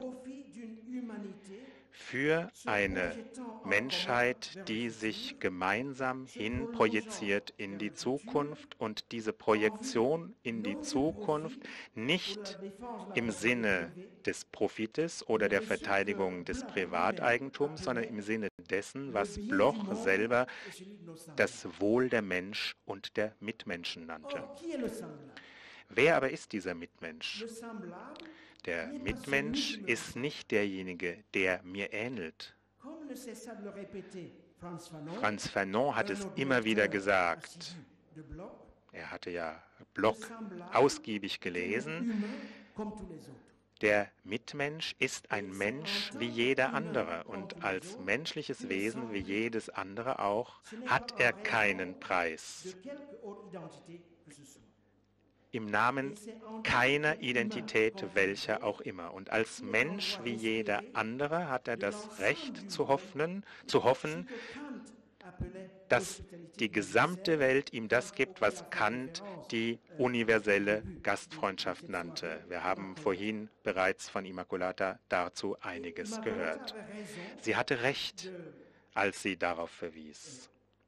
Für eine Menschheit, die sich gemeinsam hin projiziert in die Zukunft und diese Projektion in die Zukunft nicht im Sinne des Profites oder der Verteidigung des Privateigentums, sondern im Sinne dessen, was Bloch selber das Wohl der Mensch und der Mitmenschen nannte. Wer aber ist dieser Mitmensch? Der Mitmensch ist nicht derjenige, der mir ähnelt. Frantz Fanon hat es immer wieder gesagt. Er hatte ja Bloch ausgiebig gelesen. Der Mitmensch ist ein Mensch wie jeder andere und als menschliches Wesen wie jedes andere auch hat er keinen Preis. Im Namen keiner Identität, welcher auch immer. Und als Mensch wie jeder andere hat er das Recht zu hoffen, zu hoffen, dass die gesamte Welt ihm das gibt, was Kant die universelle Gastfreundschaft nannte. Wir haben vorhin bereits von Immaculata dazu einiges gehört. Sie hatte Recht, als sie darauf verwies.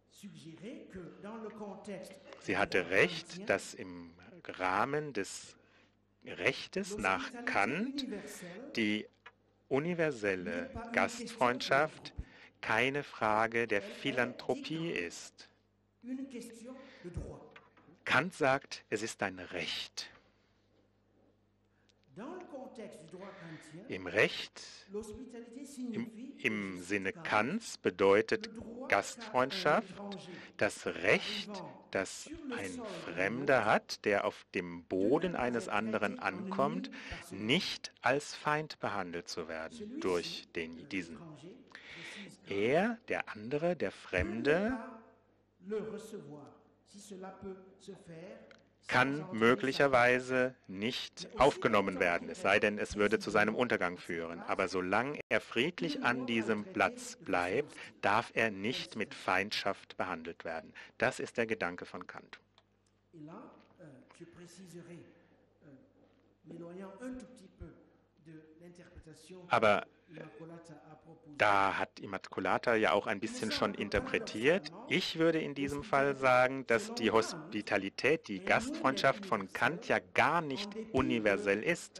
Sie hatte recht, dass im Rahmen des Rechtes nach Kant die universelle Gastfreundschaft keine Frage der Philanthropie ist. Kant sagt, es ist ein Recht. Im Recht, im, im Sinne Kants, bedeutet Gastfreundschaft das Recht, das ein Fremder hat, der auf dem Boden eines anderen ankommt, nicht als Feind behandelt zu werden durch den, diesen. Er, der andere, der Fremde, kann möglicherweise nicht aufgenommen werden, es sei denn, es würde zu seinem Untergang führen. Aber solange er friedlich an diesem Platz bleibt, darf er nicht mit Feindschaft behandelt werden. Das ist der Gedanke von Kant. Aber da hat Immaculata ja auch ein bisschen schon interpretiert. Ich würde in diesem Fall sagen, dass die Hospitalität, die Gastfreundschaft von Kant ja gar nicht universell ist,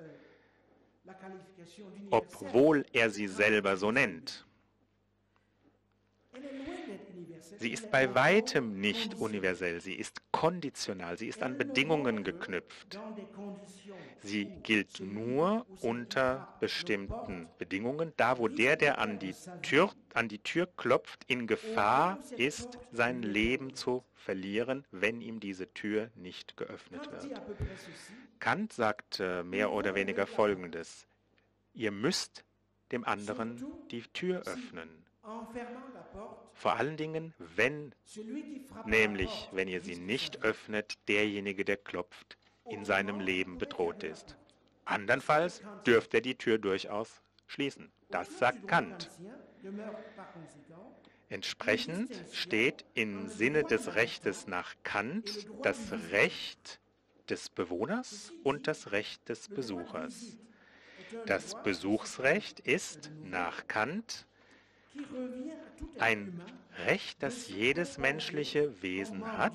obwohl er sie selber so nennt. sie ist bei weitem nicht universell, sie ist konditional, sie ist an Bedingungen geknüpft. Sie gilt nur unter bestimmten Bedingungen, da wo der, der an die Tür, an die Tür klopft, in Gefahr ist, sein Leben zu verlieren, wenn ihm diese Tür nicht geöffnet wird. Kant sagt äh, mehr oder weniger Folgendes: Ihr müsst dem anderen die Tür öffnen. Vor allen Dingen, wenn, nämlich wenn ihr sie nicht öffnet, derjenige, der klopft, in seinem Leben bedroht ist. Andernfalls dürft ihr die Tür durchaus schließen. Das sagt Kant. Entsprechend steht im Sinne des Rechtes nach Kant das Recht des Bewohners und das Recht des Besuchers. Das Besuchsrecht ist nach Kant ein Recht, das jedes menschliche Wesen hat,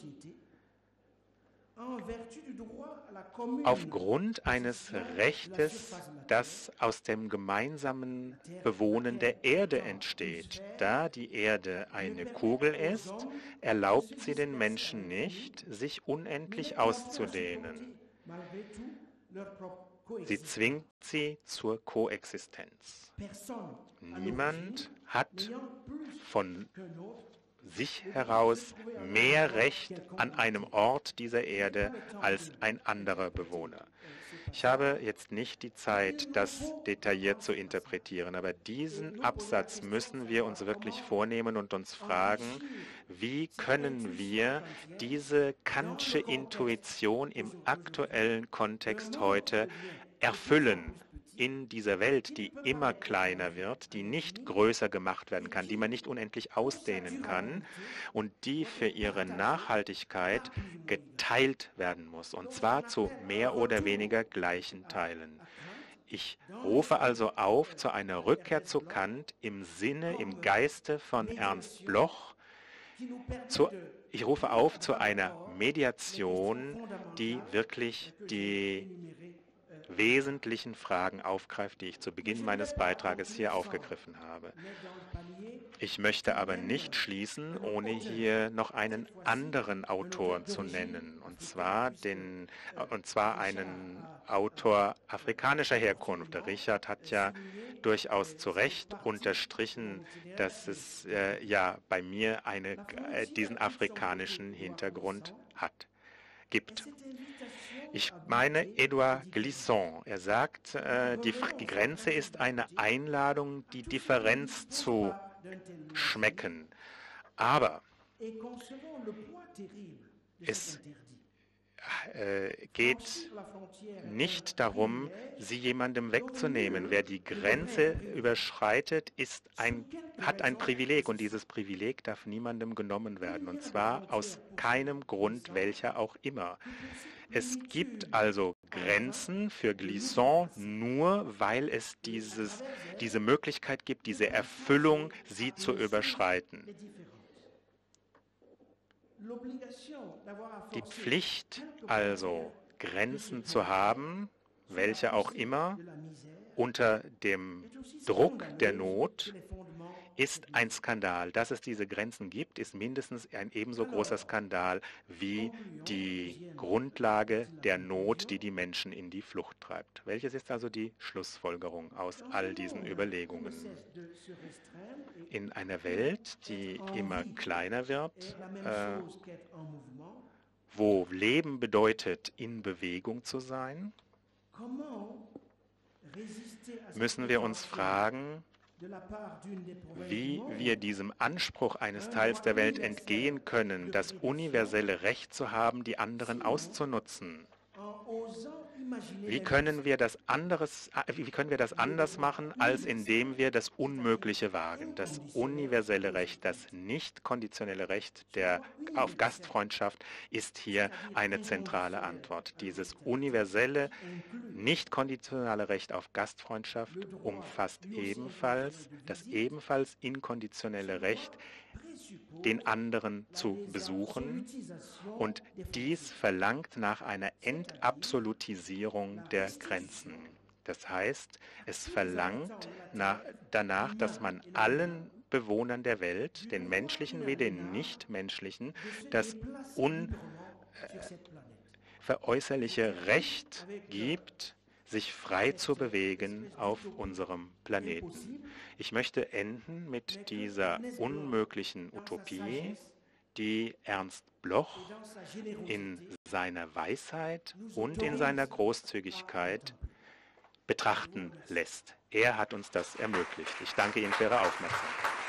aufgrund eines Rechtes, das aus dem gemeinsamen Bewohnen der Erde entsteht. Da die Erde eine Kugel ist, erlaubt sie den Menschen nicht, sich unendlich auszudehnen. Sie zwingt sie zur Koexistenz. Niemand hat von sich heraus mehr Recht an einem Ort dieser Erde als ein anderer Bewohner. Ich habe jetzt nicht die Zeit, das detailliert zu interpretieren, aber diesen Absatz müssen wir uns wirklich vornehmen und uns fragen, wie können wir diese Kantsche Intuition im aktuellen Kontext heute erfüllen? In dieser Welt, die immer kleiner wird, die nicht größer gemacht werden kann, die man nicht unendlich ausdehnen kann und die für ihre Nachhaltigkeit geteilt werden muss, und zwar zu mehr oder weniger gleichen Teilen. Ich rufe also auf zu einer Rückkehr zu Kant im Sinne, im Geiste von Ernst Bloch. Zu, ich rufe auf zu einer Mediation, die wirklich die wesentlichen Fragen aufgreift, die ich zu Beginn meines Beitrages hier aufgegriffen habe. Ich möchte aber nicht schließen, ohne hier noch einen anderen Autor zu nennen, und zwar, den, und zwar einen Autor afrikanischer Herkunft. Der Richard hat ja durchaus zu Recht unterstrichen, dass es äh, ja bei mir eine, äh, diesen afrikanischen Hintergrund hat, gibt. Ich meine Edouard Glissant. Er sagt, äh, die, die Grenze ist eine Einladung, die Differenz zu schmecken. Aber es äh, geht nicht darum, sie jemandem wegzunehmen. Wer die Grenze überschreitet, ist ein, hat ein Privileg, und dieses Privileg darf niemandem genommen werden, und zwar aus keinem Grund, welcher auch immer. Es gibt also Grenzen für Glissant nur, weil es dieses, diese Möglichkeit gibt, diese Erfüllung, sie zu überschreiten. Die Pflicht also, Grenzen zu haben, welche auch immer, unter dem Druck der Not, ist ein Skandal. Dass es diese Grenzen gibt, ist mindestens ein ebenso großer Skandal wie die Grundlage der Not, die die Menschen in die Flucht treibt. Welches ist also die Schlussfolgerung aus all diesen Überlegungen? In einer Welt, die immer kleiner wird, äh, wo Leben bedeutet, in Bewegung zu sein, müssen wir uns fragen, wie wir diesem Anspruch eines Teils der Welt entgehen können, das universelle Recht zu haben, die anderen auszunutzen. Wie können wir das anderes, wie können wir das anders machen, als indem wir das Unmögliche wagen? Das universelle Recht, das nicht konditionelle Recht der, auf Gastfreundschaft ist hier eine zentrale Antwort. Dieses universelle, nicht konditionale Recht auf Gastfreundschaft umfasst ebenfalls das ebenfalls inkonditionelle Recht, den anderen zu besuchen, und dies verlangt nach einer Entabsolutisierung der Grenzen. Das heißt, es verlangt nach, danach, dass man allen Bewohnern der Welt, den menschlichen wie den nichtmenschlichen, das unveräußerliche Recht gibt, sich frei zu bewegen auf unserem Planeten. Ich möchte enden mit dieser unmöglichen Utopie, die Ernst Bloch in seiner Weisheit und in seiner Großzügigkeit betrachten lässt. Er hat uns das ermöglicht. Ich danke Ihnen für Ihre Aufmerksamkeit.